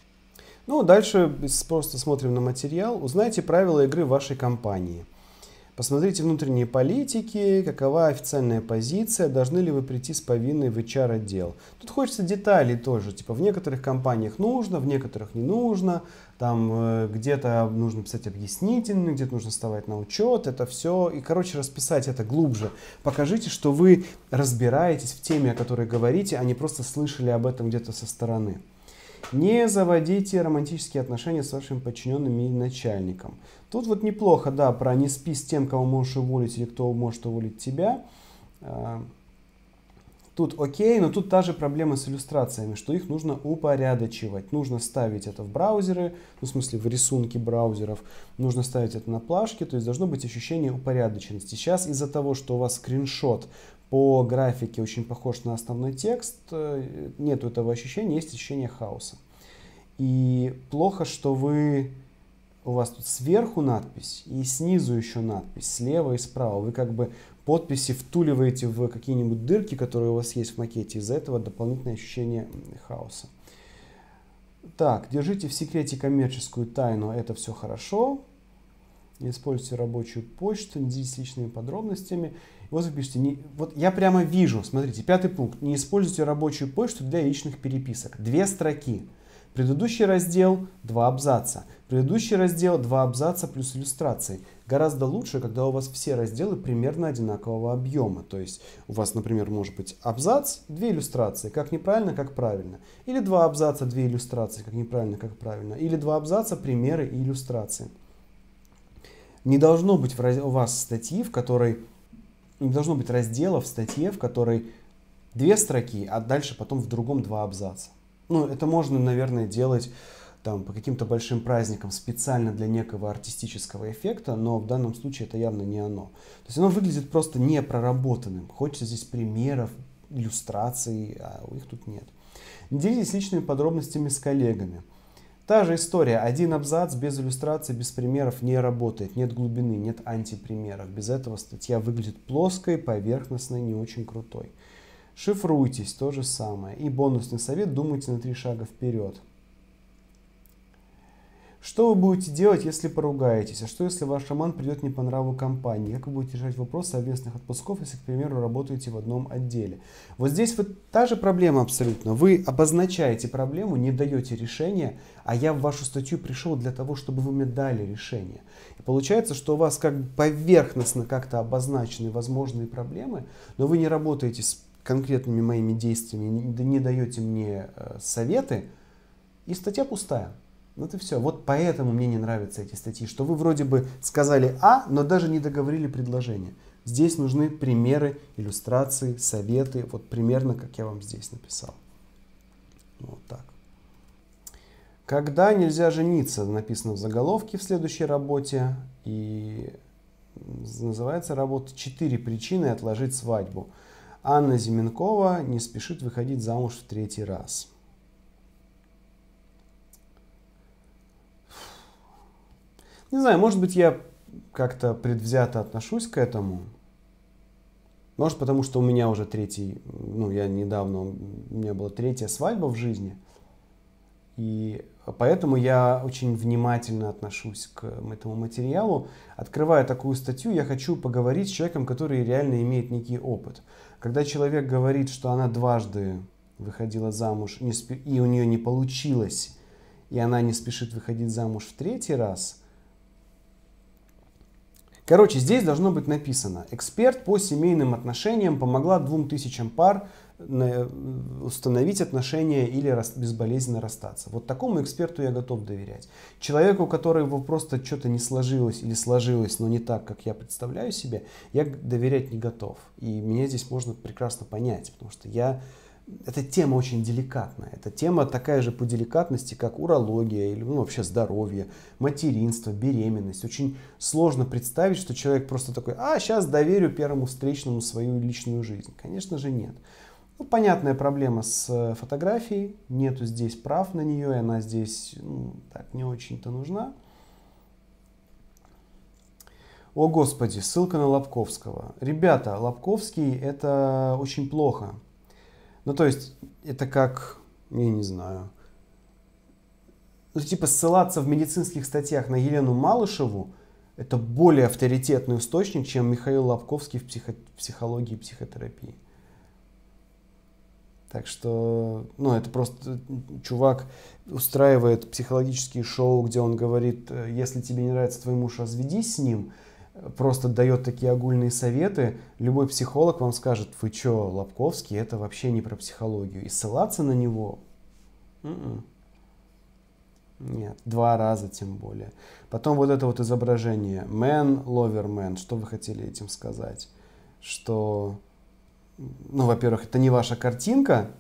Ну, дальше просто смотрим на материал. Узнайте правила игры вашей компании. Посмотрите внутренние политики, какова официальная позиция, должны ли вы прийти с повинной в эйч ар-отдел. Тут хочется деталей тоже, типа в некоторых компаниях нужно, в некоторых не нужно, там э, где-то нужно писать объяснительный, где-то нужно вставать на учет, это все. И, короче, расписать это глубже. Покажите, что вы разбираетесь в теме, о которой говорите, а не просто слышали об этом где-то со стороны. Не заводите романтические отношения с вашим подчиненным и начальником. Тут вот неплохо, да, про не спи с тем, кого можешь уволить или кто может уволить тебя. Тут окей, но тут та же проблема с иллюстрациями, что их нужно упорядочивать. Нужно ставить это в браузеры, ну, в смысле в рисунки браузеров, нужно ставить это на плашки, то есть должно быть ощущение упорядоченности. Сейчас из-за того, что у вас скриншот по графике очень похож на основной текст, нету этого ощущения, есть ощущение хаоса. И плохо, что вы, у вас тут сверху надпись и снизу еще надпись, слева и справа. Вы как бы подписи втуливаете в какие-нибудь дырки, которые у вас есть в макете. Из-за этого дополнительное ощущение хаоса. Так, держите в секрете коммерческую тайну, это все хорошо. Не используйте рабочую почту, не делитесь личными подробностями. Вот вы пишете, не, вот я прямо вижу, смотрите, пятый пункт. Не используйте рабочую почту для личных переписок. Две строки. Предыдущий раздел, два абзаца. Предыдущий раздел, два абзаца плюс иллюстрации. Гораздо лучше, когда у вас все разделы примерно одинакового объема. То есть у вас, например, может быть абзац, две иллюстрации. Как неправильно, как правильно. Или два абзаца, две иллюстрации. Как неправильно, как правильно. Или два абзаца, примеры и иллюстрации. Не должно быть у вас статьи, в которой... Не должно быть раздела в статье, в которой две строки, а дальше потом в другом два абзаца. Ну, это можно, наверное, делать там, по каким-то большим праздникам специально для некого артистического эффекта, но в данном случае это явно не оно. То есть оно выглядит просто непроработанным. Хочется здесь примеров, иллюстраций, а у них тут нет. Не делитесь личными подробностями с коллегами. Та же история. Один абзац без иллюстраций, без примеров не работает. Нет глубины, нет антипримеров. Без этого статья выглядит плоской, поверхностной, не очень крутой. Шифруйтесь, то же самое. И бонусный совет, думайте на три шага вперед. Что вы будете делать, если поругаетесь? А что, если ваш роман придет не по нраву компании? Как вы будете решать вопрос совместных отпусков, если, к примеру, работаете в одном отделе? Вот здесь вот та же проблема абсолютно. Вы обозначаете проблему, не даете решения, а я в вашу статью пришел для того, чтобы вы мне дали решение. И получается, что у вас как бы поверхностно как-то обозначены возможные проблемы, но вы не работаете с конкретными моими действиями, не, не даете мне э, советы, и статья пустая. Вот и все. Вот поэтому мне не нравятся эти статьи, что вы вроде бы сказали А, но даже не договорили предложение. Здесь нужны примеры, иллюстрации, советы, вот примерно как я вам здесь написал. Вот так. Когда нельзя жениться, написано в заголовке в следующей работе. И называется работа «Четыре причины отложить свадьбу». Анна Зименкова не спешит выходить замуж в третий раз. Не знаю, может быть, я как-то предвзято отношусь к этому. Может, потому что у меня уже третий, ну, я недавно, у меня была третья свадьба в жизни. И поэтому я очень внимательно отношусь к этому материалу. Открывая такую статью, я хочу поговорить с человеком, который реально имеет некий опыт. Когда человек говорит, что она дважды выходила замуж, и у нее не получилось, и она не спешит выходить замуж в третий раз. Короче, здесь должно быть написано: эксперт по семейным отношениям помогла двум тысячам пар установить отношения или безболезненно расстаться. Вот такому эксперту я готов доверять. Человеку, у которого просто что-то не сложилось или сложилось, но не так, как я представляю себе, я доверять не готов. И меня здесь можно прекрасно понять, потому что я... Эта тема очень деликатная. Эта тема такая же по деликатности, как урология или ну, вообще здоровье, материнство, беременность. Очень сложно представить, что человек просто такой: а, сейчас доверю первому встречному свою личную жизнь. Конечно же нет. Ну, понятная проблема с фотографией. Нету здесь прав на нее, и она здесь ну, так не очень-то нужна. О господи, ссылка на Лобковского. Ребята, Лобковский — это очень плохо. Ну, то есть, это как, я не знаю, ну, типа ссылаться в медицинских статьях на Елену Малышеву, это более авторитетный источник, чем Михаил Лобковский в психо психологии и психотерапии. Так что, ну, это просто чувак устраивает психологические шоу, где он говорит, если тебе не нравится твой муж, разведись с ним, просто дает такие огульные советы. Любой психолог вам скажет, вы что, Лобковский, это вообще не про психологию. И ссылаться на него... М-м. Нет, два раза тем более. Потом вот это вот изображение man, lover man. Что вы хотели этим сказать? Что, ну, во-первых, это не ваша картинка,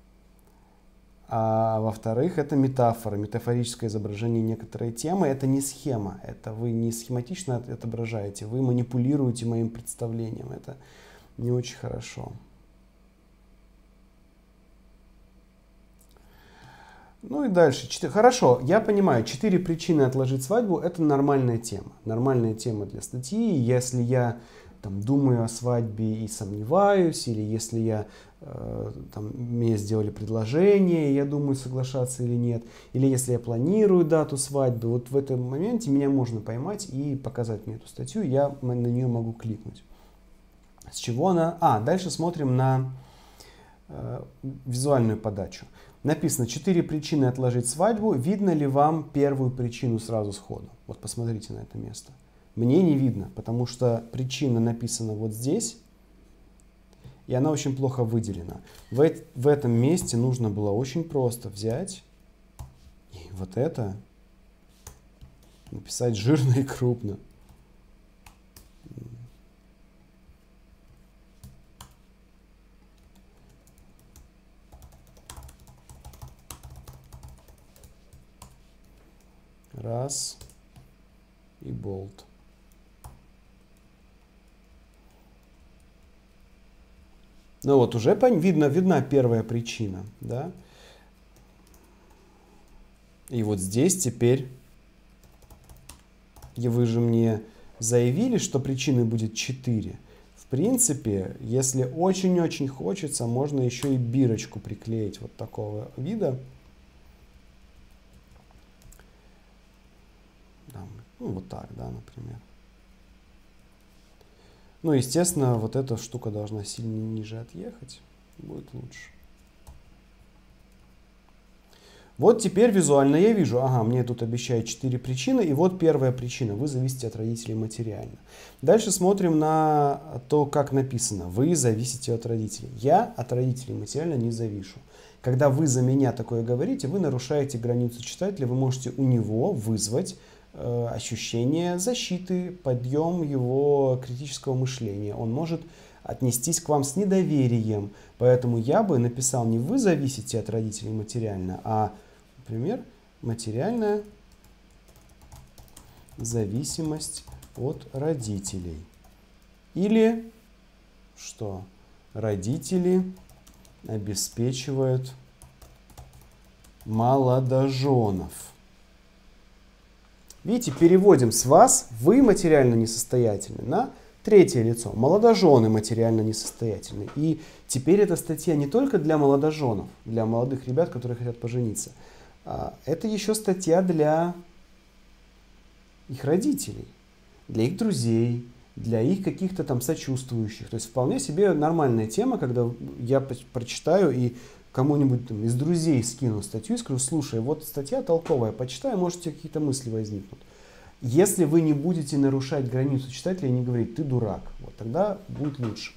а во-вторых, это метафора, метафорическое изображение некоторой темы. Это не схема, это вы не схематично отображаете, вы манипулируете моим представлением. Это не очень хорошо. Ну и дальше. Хорошо, я понимаю, четыре причины отложить свадьбу – это нормальная тема. Нормальная тема для статьи. Если я там, думаю о свадьбе и сомневаюсь, или если я, э, там, мне сделали предложение, и я думаю, соглашаться или нет, или если я планирую дату свадьбы, вот в этом моменте меня можно поймать и показать мне эту статью, я на нее могу кликнуть. С чего она? А, дальше смотрим на э, визуальную подачу. Написано четыре причины отложить свадьбу. Видно ли вам первую причину сразу сходу? Вот посмотрите на это место. Мне не видно, потому что причина написана вот здесь, и она очень плохо выделена. В, в этом месте нужно было очень просто взять и вот это написать жирно и крупно. Раз. И болт. Ну вот уже видно, видна первая причина, да? И вот здесь теперь, и вы же мне заявили, что причины будет четыре. В принципе, если очень-очень хочется, можно еще и бирочку приклеить вот такого вида. Ну, вот так, да, например. Ну, естественно, вот эта штука должна сильно ниже отъехать. Будет лучше. Вот теперь визуально я вижу, ага, мне тут обещают четыре причины, и вот первая причина. Вы зависите от родителей материально. Дальше смотрим на то, как написано. Вы зависите от родителей. Я от родителей материально не завишу. Когда вы за меня такое говорите, вы нарушаете границу читателя, вы можете у него вызвать э, ощущение защиты, подъем его критического мышления. Он может отнестись к вам с недоверием. Поэтому я бы написал не вы зависите от родителей материально, а, например, материальная зависимость от родителей. Или что? Родители обеспечивают молодоженов. Видите, переводим с вас, вы материально несостоятельны, на третье лицо. Молодожены материально несостоятельны. И теперь эта статья не только для молодоженов, для молодых ребят, которые хотят пожениться. Это еще статья для их родителей, для их друзей, для их каких-то там сочувствующих. То есть вполне себе нормальная тема, когда я прочитаю и кому-нибудь там из друзей скину статью и скажу, слушай, вот статья толковая, почитай, может, у тебя какие-то мысли возникнут. Если вы не будете нарушать границу читателя и не говорить, ты дурак, вот тогда будет лучше.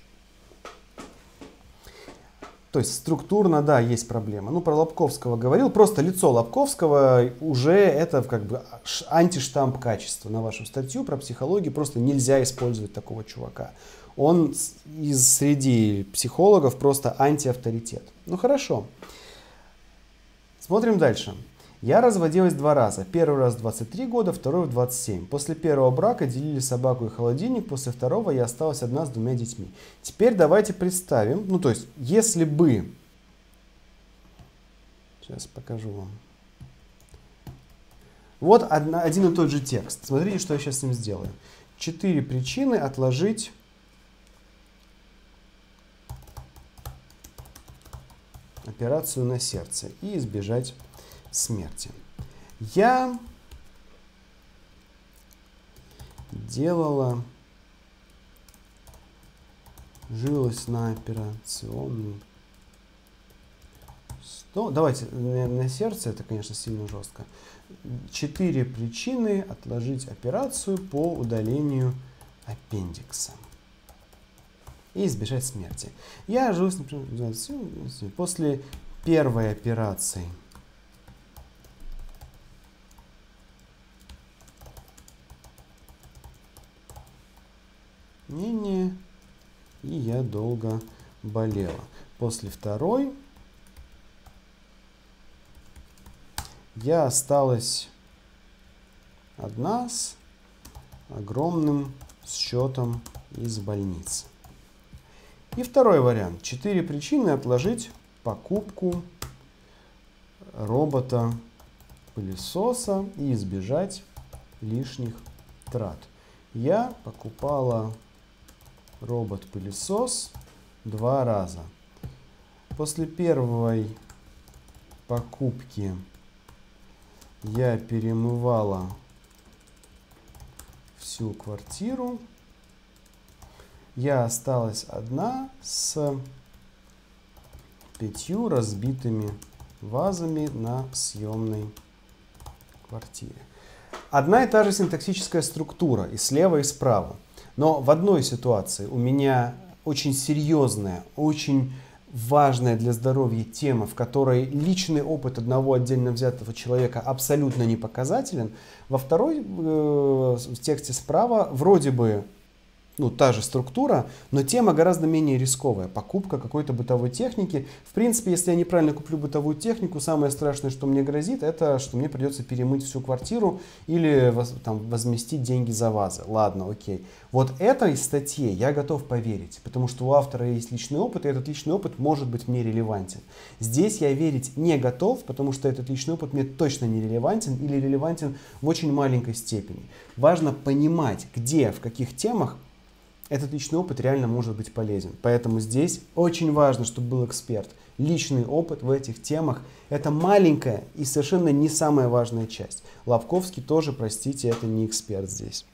То есть структурно, да, есть проблема. Ну, про Лобковского говорил, просто лицо Лобковского уже это как бы антиштамп качества на вашу статью про психологию. Просто нельзя использовать такого чувака. Он из среди психологов просто антиавторитет. Ну, хорошо. Смотрим дальше. Я разводилась два раза. Первый раз в двадцать три года, второй в двадцать семь. После первого брака делили собаку и холодильник. После второго я осталась одна с двумя детьми. Теперь давайте представим, ну то есть, если бы... Сейчас покажу вам. Вот одна, один и тот же текст. Смотрите, что я сейчас с ним сделаю. Четыре причины отложить... операцию на сердце и избежать смерти. Я делала, жилась на операционный стол. Давайте на, на сердце, это, конечно, сильно жестко. Четыре причины отложить операцию по удалению аппендикса и избежать смерти. Я жил, например, после первой операции. Не-не. И я долго болела. После второй я осталась одна с огромным счетом из больницы. И второй вариант. Четыре причины отложить покупку робота-пылесоса и избежать лишних трат. Я покупала робот-пылесос два раза. После первой покупки я перемывала всю квартиру. Я осталась одна с пятью разбитыми вазами на съемной квартире. Одна и та же синтаксическая структура и слева, и справа. Но в одной ситуации у меня очень серьезная, очень важная для здоровья тема, в которой личный опыт одного отдельно взятого человека абсолютно не показателен. Во второй, э, в тексте справа, вроде бы ну, та же структура, но тема гораздо менее рисковая. Покупка какой-то бытовой техники. В принципе, если я неправильно куплю бытовую технику, самое страшное, что мне грозит, это что мне придется перемыть всю квартиру или там, возместить деньги за вазы. Ладно, окей. Вот этой статье я готов поверить, потому что у автора есть личный опыт, и этот личный опыт может быть мне релевантен. Здесь я верить не готов, потому что этот личный опыт мне точно не релевантен или релевантен в очень маленькой степени. Важно понимать, где, в каких темах этот личный опыт реально может быть полезен. Поэтому здесь очень важно, чтобы был эксперт. Личный опыт в этих темах – это маленькая и совершенно не самая важная часть. Лобковский тоже, простите, это не эксперт здесь.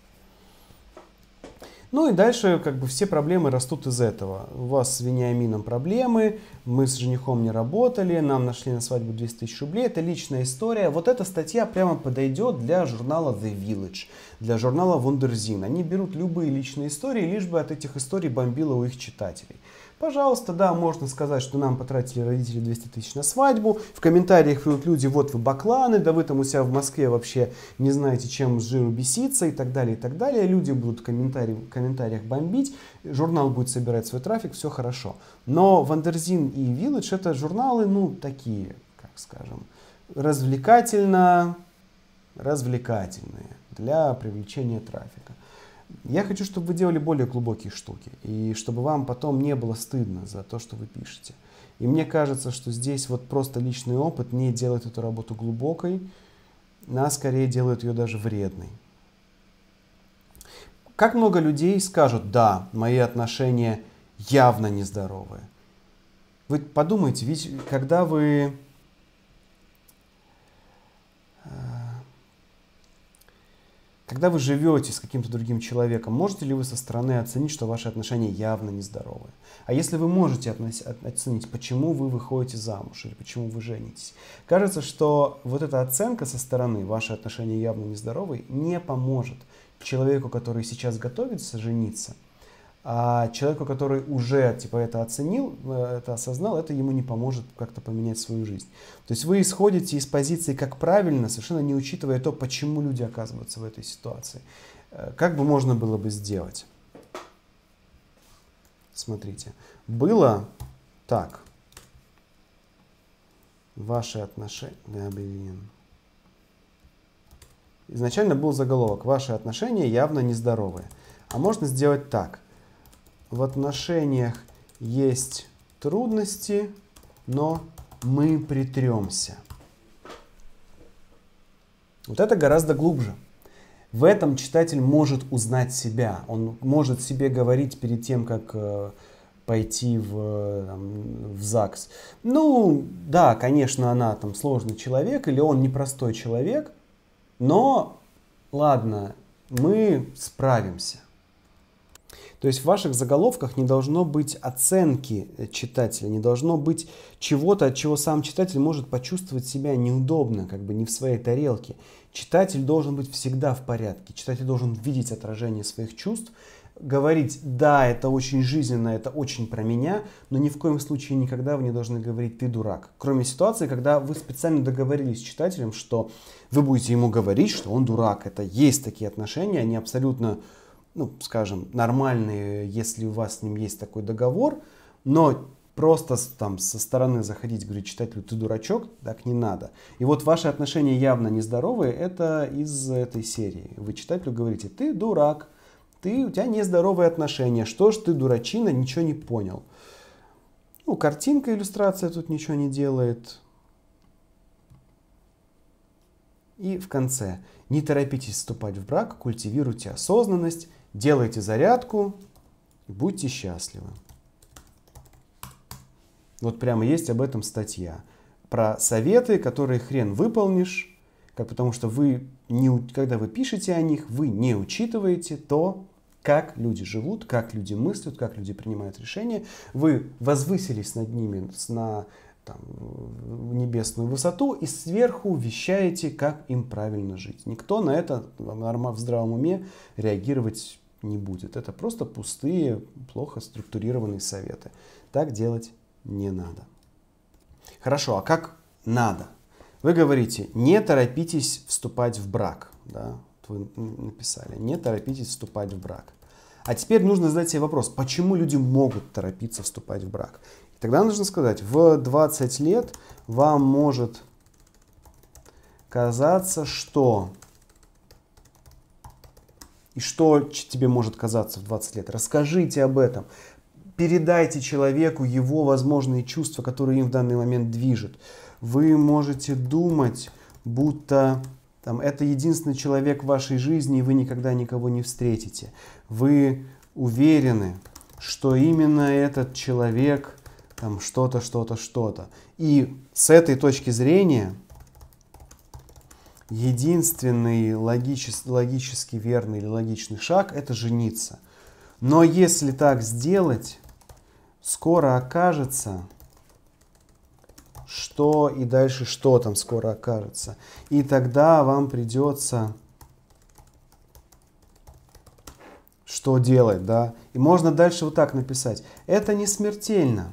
Ну и дальше как бы все проблемы растут из этого. У вас с Вениамином проблемы, мы с женихом не работали, нам нашли на свадьбу двести тысяч рублей. Это личная история. Вот эта статья прямо подойдет для журнала The Village, для журнала Wundersin. Они берут любые личные истории, лишь бы от этих историй бомбило у их читателей. Пожалуйста, да, можно сказать, что нам потратили родители двести тысяч на свадьбу. В комментариях придут люди, вот вы бакланы, да вы там у себя в Москве вообще не знаете, чем с жиру беситься и так далее, и так далее. Люди будут в комментариях, в комментариях бомбить, журнал будет собирать свой трафик, все хорошо. Но Wundersin и Village это журналы, ну, такие, как скажем, развлекательно, развлекательные для привлечения трафика. Я хочу, чтобы вы делали более глубокие штуки, и чтобы вам потом не было стыдно за то, что вы пишете. И мне кажется, что здесь вот просто личный опыт не делает эту работу глубокой, а скорее делает ее даже вредной. Как много людей скажут, да, мои отношения явно нездоровые. Вы подумайте, ведь когда вы... Когда вы живете с каким-то другим человеком, можете ли вы со стороны оценить, что ваши отношения явно нездоровые? А если вы можете оценить, почему вы выходите замуж или почему вы женитесь? Кажется, что вот эта оценка со стороны, ваши отношения явно нездоровые, не поможет человеку, который сейчас готовится жениться. А человеку, который уже типа это оценил, это осознал, это ему не поможет как-то поменять свою жизнь. То есть вы исходите из позиции как правильно, совершенно не учитывая то, почему люди оказываются в этой ситуации. Как бы можно было бы сделать? Смотрите. Было так. Ваши отношения... Да, блин. Изначально был заголовок. Ваши отношения явно нездоровые. А можно сделать так. В отношениях есть трудности, но мы притремся. Вот это гораздо глубже. В этом читатель может узнать себя. Он может себе говорить перед тем, как э, пойти в, там, в ЗАГС. Ну, да, конечно, она там сложный человек, или он непростой человек, но, ладно, мы справимся. То есть в ваших заголовках не должно быть оценки читателя, не должно быть чего-то, от чего сам читатель может почувствовать себя неудобно, как бы не в своей тарелке. Читатель должен быть всегда в порядке, читатель должен видеть отражение своих чувств, говорить: да, это очень жизненно, это очень про меня, но ни в коем случае никогда вы не должны говорить: ты дурак. Кроме ситуации, когда вы специально договорились с читателем, что вы будете ему говорить, что он дурак. Это есть такие отношения, они абсолютно, ну, скажем, нормальные, если у вас с ним есть такой договор, но просто там со стороны заходить и говорить читателю: ты дурачок, так не надо. И вот ваши отношения явно нездоровые, это из этой серии. Вы читателю говорите: ты дурак. Ты, у тебя нездоровые отношения. Что ж ты, дурачина, ничего не понял? Ну, картинка, иллюстрация тут ничего не делает. И в конце. Не торопитесь вступать в брак, культивируйте осознанность, делайте зарядку и будьте счастливы. Вот прямо есть об этом статья. Про советы, которые хрен выполнишь, как, потому что вы, не, когда вы пишете о них, вы не учитываете то, как люди живут, как люди мыслят, как люди принимают решения. Вы возвысились над ними на там, небесную высоту и сверху вещаете, как им правильно жить. Никто на это в здравом уме реагировать не будет. Это просто пустые, плохо структурированные советы. Так делать не надо. Хорошо, а как надо? Вы говорите: не торопитесь вступать в брак. Да? Вы написали: не торопитесь вступать в брак. А теперь нужно задать себе вопрос: почему люди могут торопиться вступать в брак? И тогда нужно сказать: в двадцать лет вам может казаться, что... И что тебе может казаться в двадцать лет? Расскажите об этом. Передайте человеку его возможные чувства, которые им в данный момент движут. Вы можете думать, будто там, это единственный человек в вашей жизни, и вы никогда никого не встретите. Вы уверены, что именно этот человек там что-то, что-то, что-то. И с этой точки зрения единственный логичес, логически верный или логичный шаг — это жениться. Но если так сделать, скоро окажется, что и дальше что там скоро окажется. И тогда вам придется что делать, да? И можно дальше вот так написать: это не смертельно.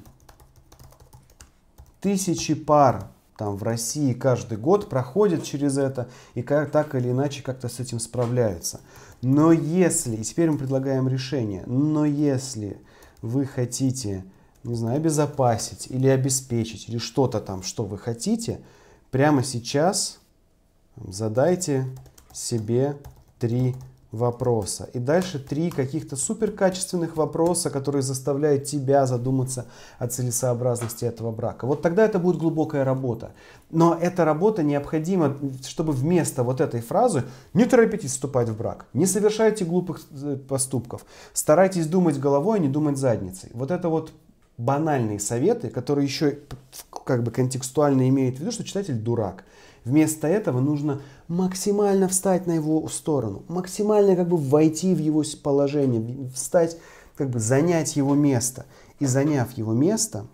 Тысячи пар там в России каждый год проходят через это и как, так или иначе как-то с этим справляются. Но если, и теперь мы предлагаем решение, но если вы хотите, не знаю, обезопасить или обеспечить, или что-то там, что вы хотите, прямо сейчас задайте себе три вопроса. И дальше три каких-то суперкачественных вопроса, которые заставляют тебя задуматься о целесообразности этого брака. Вот тогда это будет глубокая работа. Но эта работа необходима, чтобы вместо вот этой фразы «не торопитесь вступать в брак», «не совершайте глупых поступков», «старайтесь думать головой, а не думать задницей». Вот это вот банальные советы, которые еще как бы контекстуально имеют в виду, что читатель дурак. Вместо этого нужно максимально встать на его сторону, максимально как бы войти в его положение, встать, как бы занять его место. И заняв его место,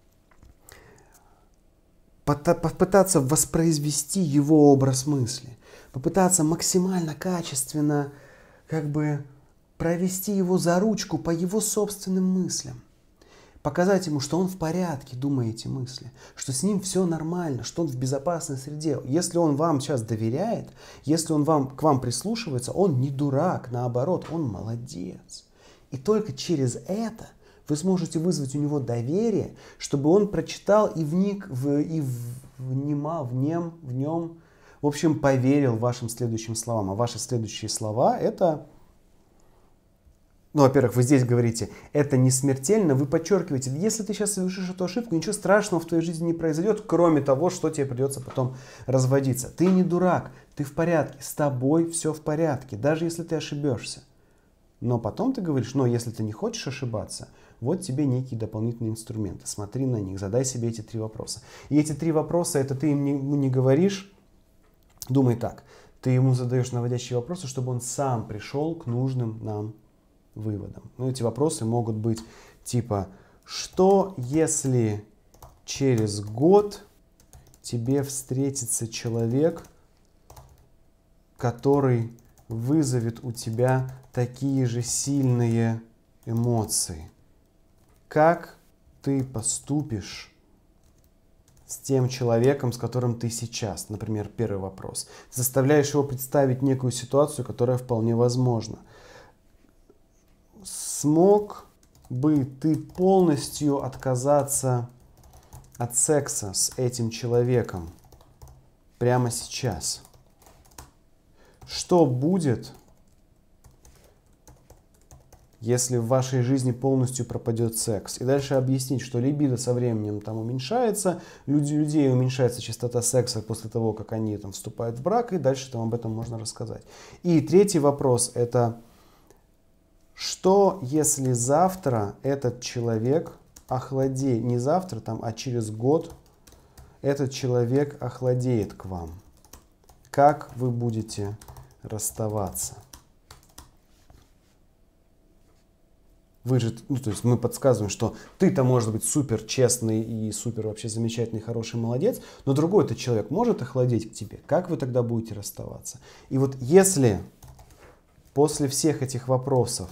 попытаться воспроизвести его образ мысли, попытаться максимально качественно как бы провести его за ручку по его собственным мыслям. Показать ему, что он в порядке, думая эти мысли, что с ним все нормально, что он в безопасной среде. Если он вам сейчас доверяет, если он вам, к вам прислушивается, он не дурак, наоборот, он молодец. И только через это вы сможете вызвать у него доверие, чтобы он прочитал и вник, в, и внимал в нем, в нем, в общем, поверил вашим следующим словам. А ваши следующие слова — это... Ну, во-первых, вы здесь говорите, это не смертельно, вы подчеркиваете, если ты сейчас совершишь эту ошибку, ничего страшного в твоей жизни не произойдет, кроме того, что тебе придется потом разводиться. Ты не дурак, ты в порядке, с тобой все в порядке, даже если ты ошибешься. Но потом ты говоришь, но если ты не хочешь ошибаться, вот тебе некие дополнительные инструменты, смотри на них, задай себе эти три вопроса. И эти три вопроса, это ты им не, не говоришь, думай так. ты ему задаешь наводящие вопросы, чтобы он сам пришел к нужным нам выводам. Ну, эти вопросы могут быть типа, что если через год тебе встретится человек, который вызовет у тебя такие же сильные эмоции? Как ты поступишь с тем человеком, с которым ты сейчас? Например, первый вопрос. Заставляешь его представить некую ситуацию, которая вполне возможна. Смог бы ты полностью отказаться от секса с этим человеком прямо сейчас? Что будет, если в вашей жизни полностью пропадет секс? И дальше объяснить, что либидо со временем там уменьшается, люди, людей уменьшается частота секса после того, как они там вступают в брак, и дальше там об этом можно рассказать. И третий вопрос — это что если завтра этот человек охладеет, не завтра, там, а через год этот человек охладеет к вам? Как вы будете расставаться? Вы же, ну, то есть мы подсказываем, что ты-то может быть супер честный и супер вообще замечательный, хороший, молодец, но другой-то человек может охладеть к тебе. Как вы тогда будете расставаться? И вот если после всех этих вопросов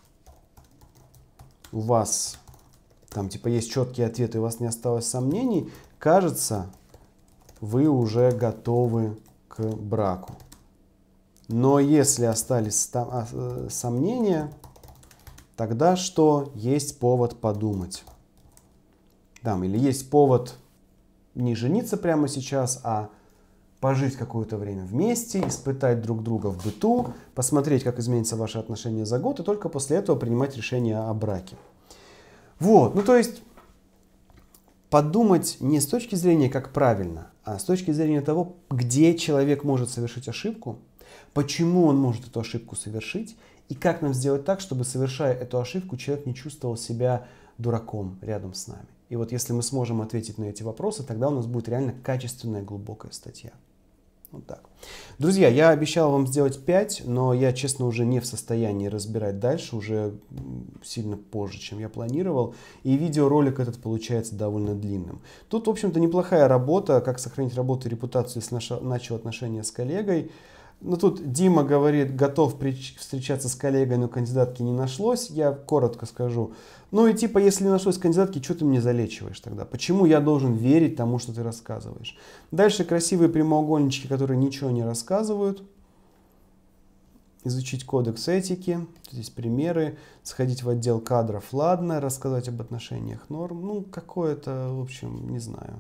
у вас там типа есть четкие ответы, и у вас не осталось сомнений, кажется, вы уже готовы к браку. Но если остались там сомнения, тогда что? Есть повод подумать. Там, или есть повод не жениться прямо сейчас, а пожить какое-то время вместе, испытать друг друга в быту, посмотреть, как изменятся ваши отношения за год, и только после этого принимать решение о браке. Вот, ну то есть подумать не с точки зрения, как правильно, а с точки зрения того, где человек может совершить ошибку, почему он может эту ошибку совершить, и как нам сделать так, чтобы, совершая эту ошибку, человек не чувствовал себя дураком рядом с нами. И вот если мы сможем ответить на эти вопросы, тогда у нас будет реально качественная, глубокая статья. Вот так. Друзья, я обещал вам сделать пять, но я, честно, уже не в состоянии разбирать дальше, уже сильно позже, чем я планировал. И видеоролик этот получается довольно длинным. Тут, в общем-то, неплохая работа, как сохранить работу и репутацию, если начал отношения с коллегой. Ну, тут Дима говорит, готов встречаться с коллегой, но кандидатки не нашлось. Я коротко скажу. Ну и типа, если не нашлось кандидатки, что ты мне залечиваешь тогда? Почему я должен верить тому, что ты рассказываешь? Дальше красивые прямоугольнички, которые ничего не рассказывают. Изучить кодекс этики. Здесь примеры. Сходить в отдел кадров, ладно. Рассказать об отношениях, норм. Ну, какое-то, в общем, не знаю.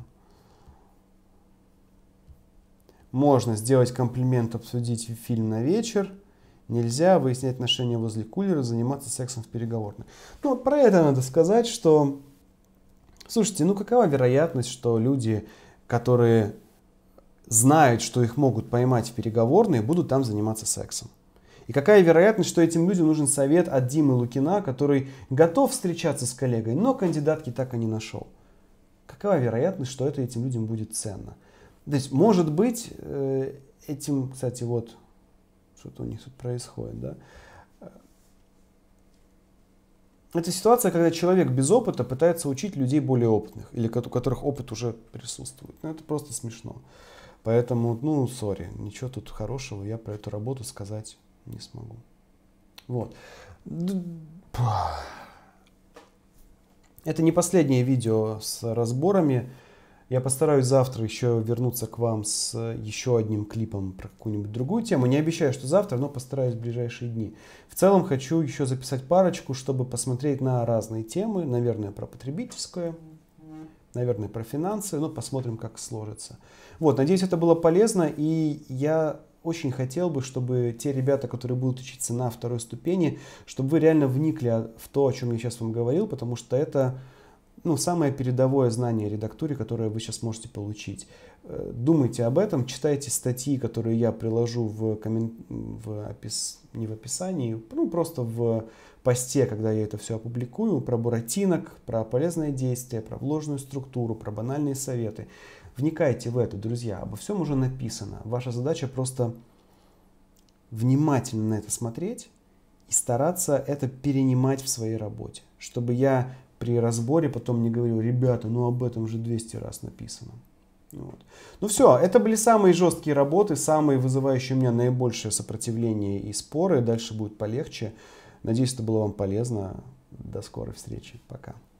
Можно сделать комплимент, обсудить фильм на вечер. Нельзя выяснять отношения возле кулера, заниматься сексом в переговорной. Ну, про это надо сказать, что... Слушайте, ну какова вероятность, что люди, которые знают, что их могут поймать в переговорной, будут там заниматься сексом? И какая вероятность, что этим людям нужен совет от Димы Лукина, который готов встречаться с коллегой, но кандидатки так и не нашел? Какова вероятность, что это этим людям будет ценно? То есть, может быть, этим, кстати, вот, что-то у них тут происходит, да. Это ситуация, когда человек без опыта пытается учить людей более опытных, или у которых опыт уже присутствует. Ну, это просто смешно. Поэтому, ну, сори, ничего тут хорошего я про эту работу сказать не смогу. Вот. Это не последнее видео с разборами. Я постараюсь завтра еще вернуться к вам с еще одним клипом про какую-нибудь другую тему. Не обещаю, что завтра, но постараюсь в ближайшие дни. В целом хочу еще записать парочку, чтобы посмотреть на разные темы. Наверное, про потребительское, наверное, про финансы. Но посмотрим, как сложится. Вот, надеюсь, это было полезно. И я очень хотел бы, чтобы те ребята, которые будут учиться на второй ступени, чтобы вы реально вникли в то, о чем я сейчас вам говорил, потому что это... Ну, самое передовое знание о редактуре, которое вы сейчас можете получить. Думайте об этом, читайте статьи, которые я приложу в, коммен... в опис... не в описании, ну, просто в посте, когда я это все опубликую, про буратинок, про полезное действие, про вложенную структуру, про банальные советы. Вникайте в это, друзья, обо всем уже написано. Ваша задача просто внимательно на это смотреть и стараться это перенимать в своей работе, чтобы я при разборе потом не говорил: ребята, ну об этом же двести раз написано. Вот. Ну все, это были самые жесткие работы, самые вызывающие у меня наибольшее сопротивление и споры. Дальше будет полегче. Надеюсь, это было вам полезно. До скорой встречи. Пока.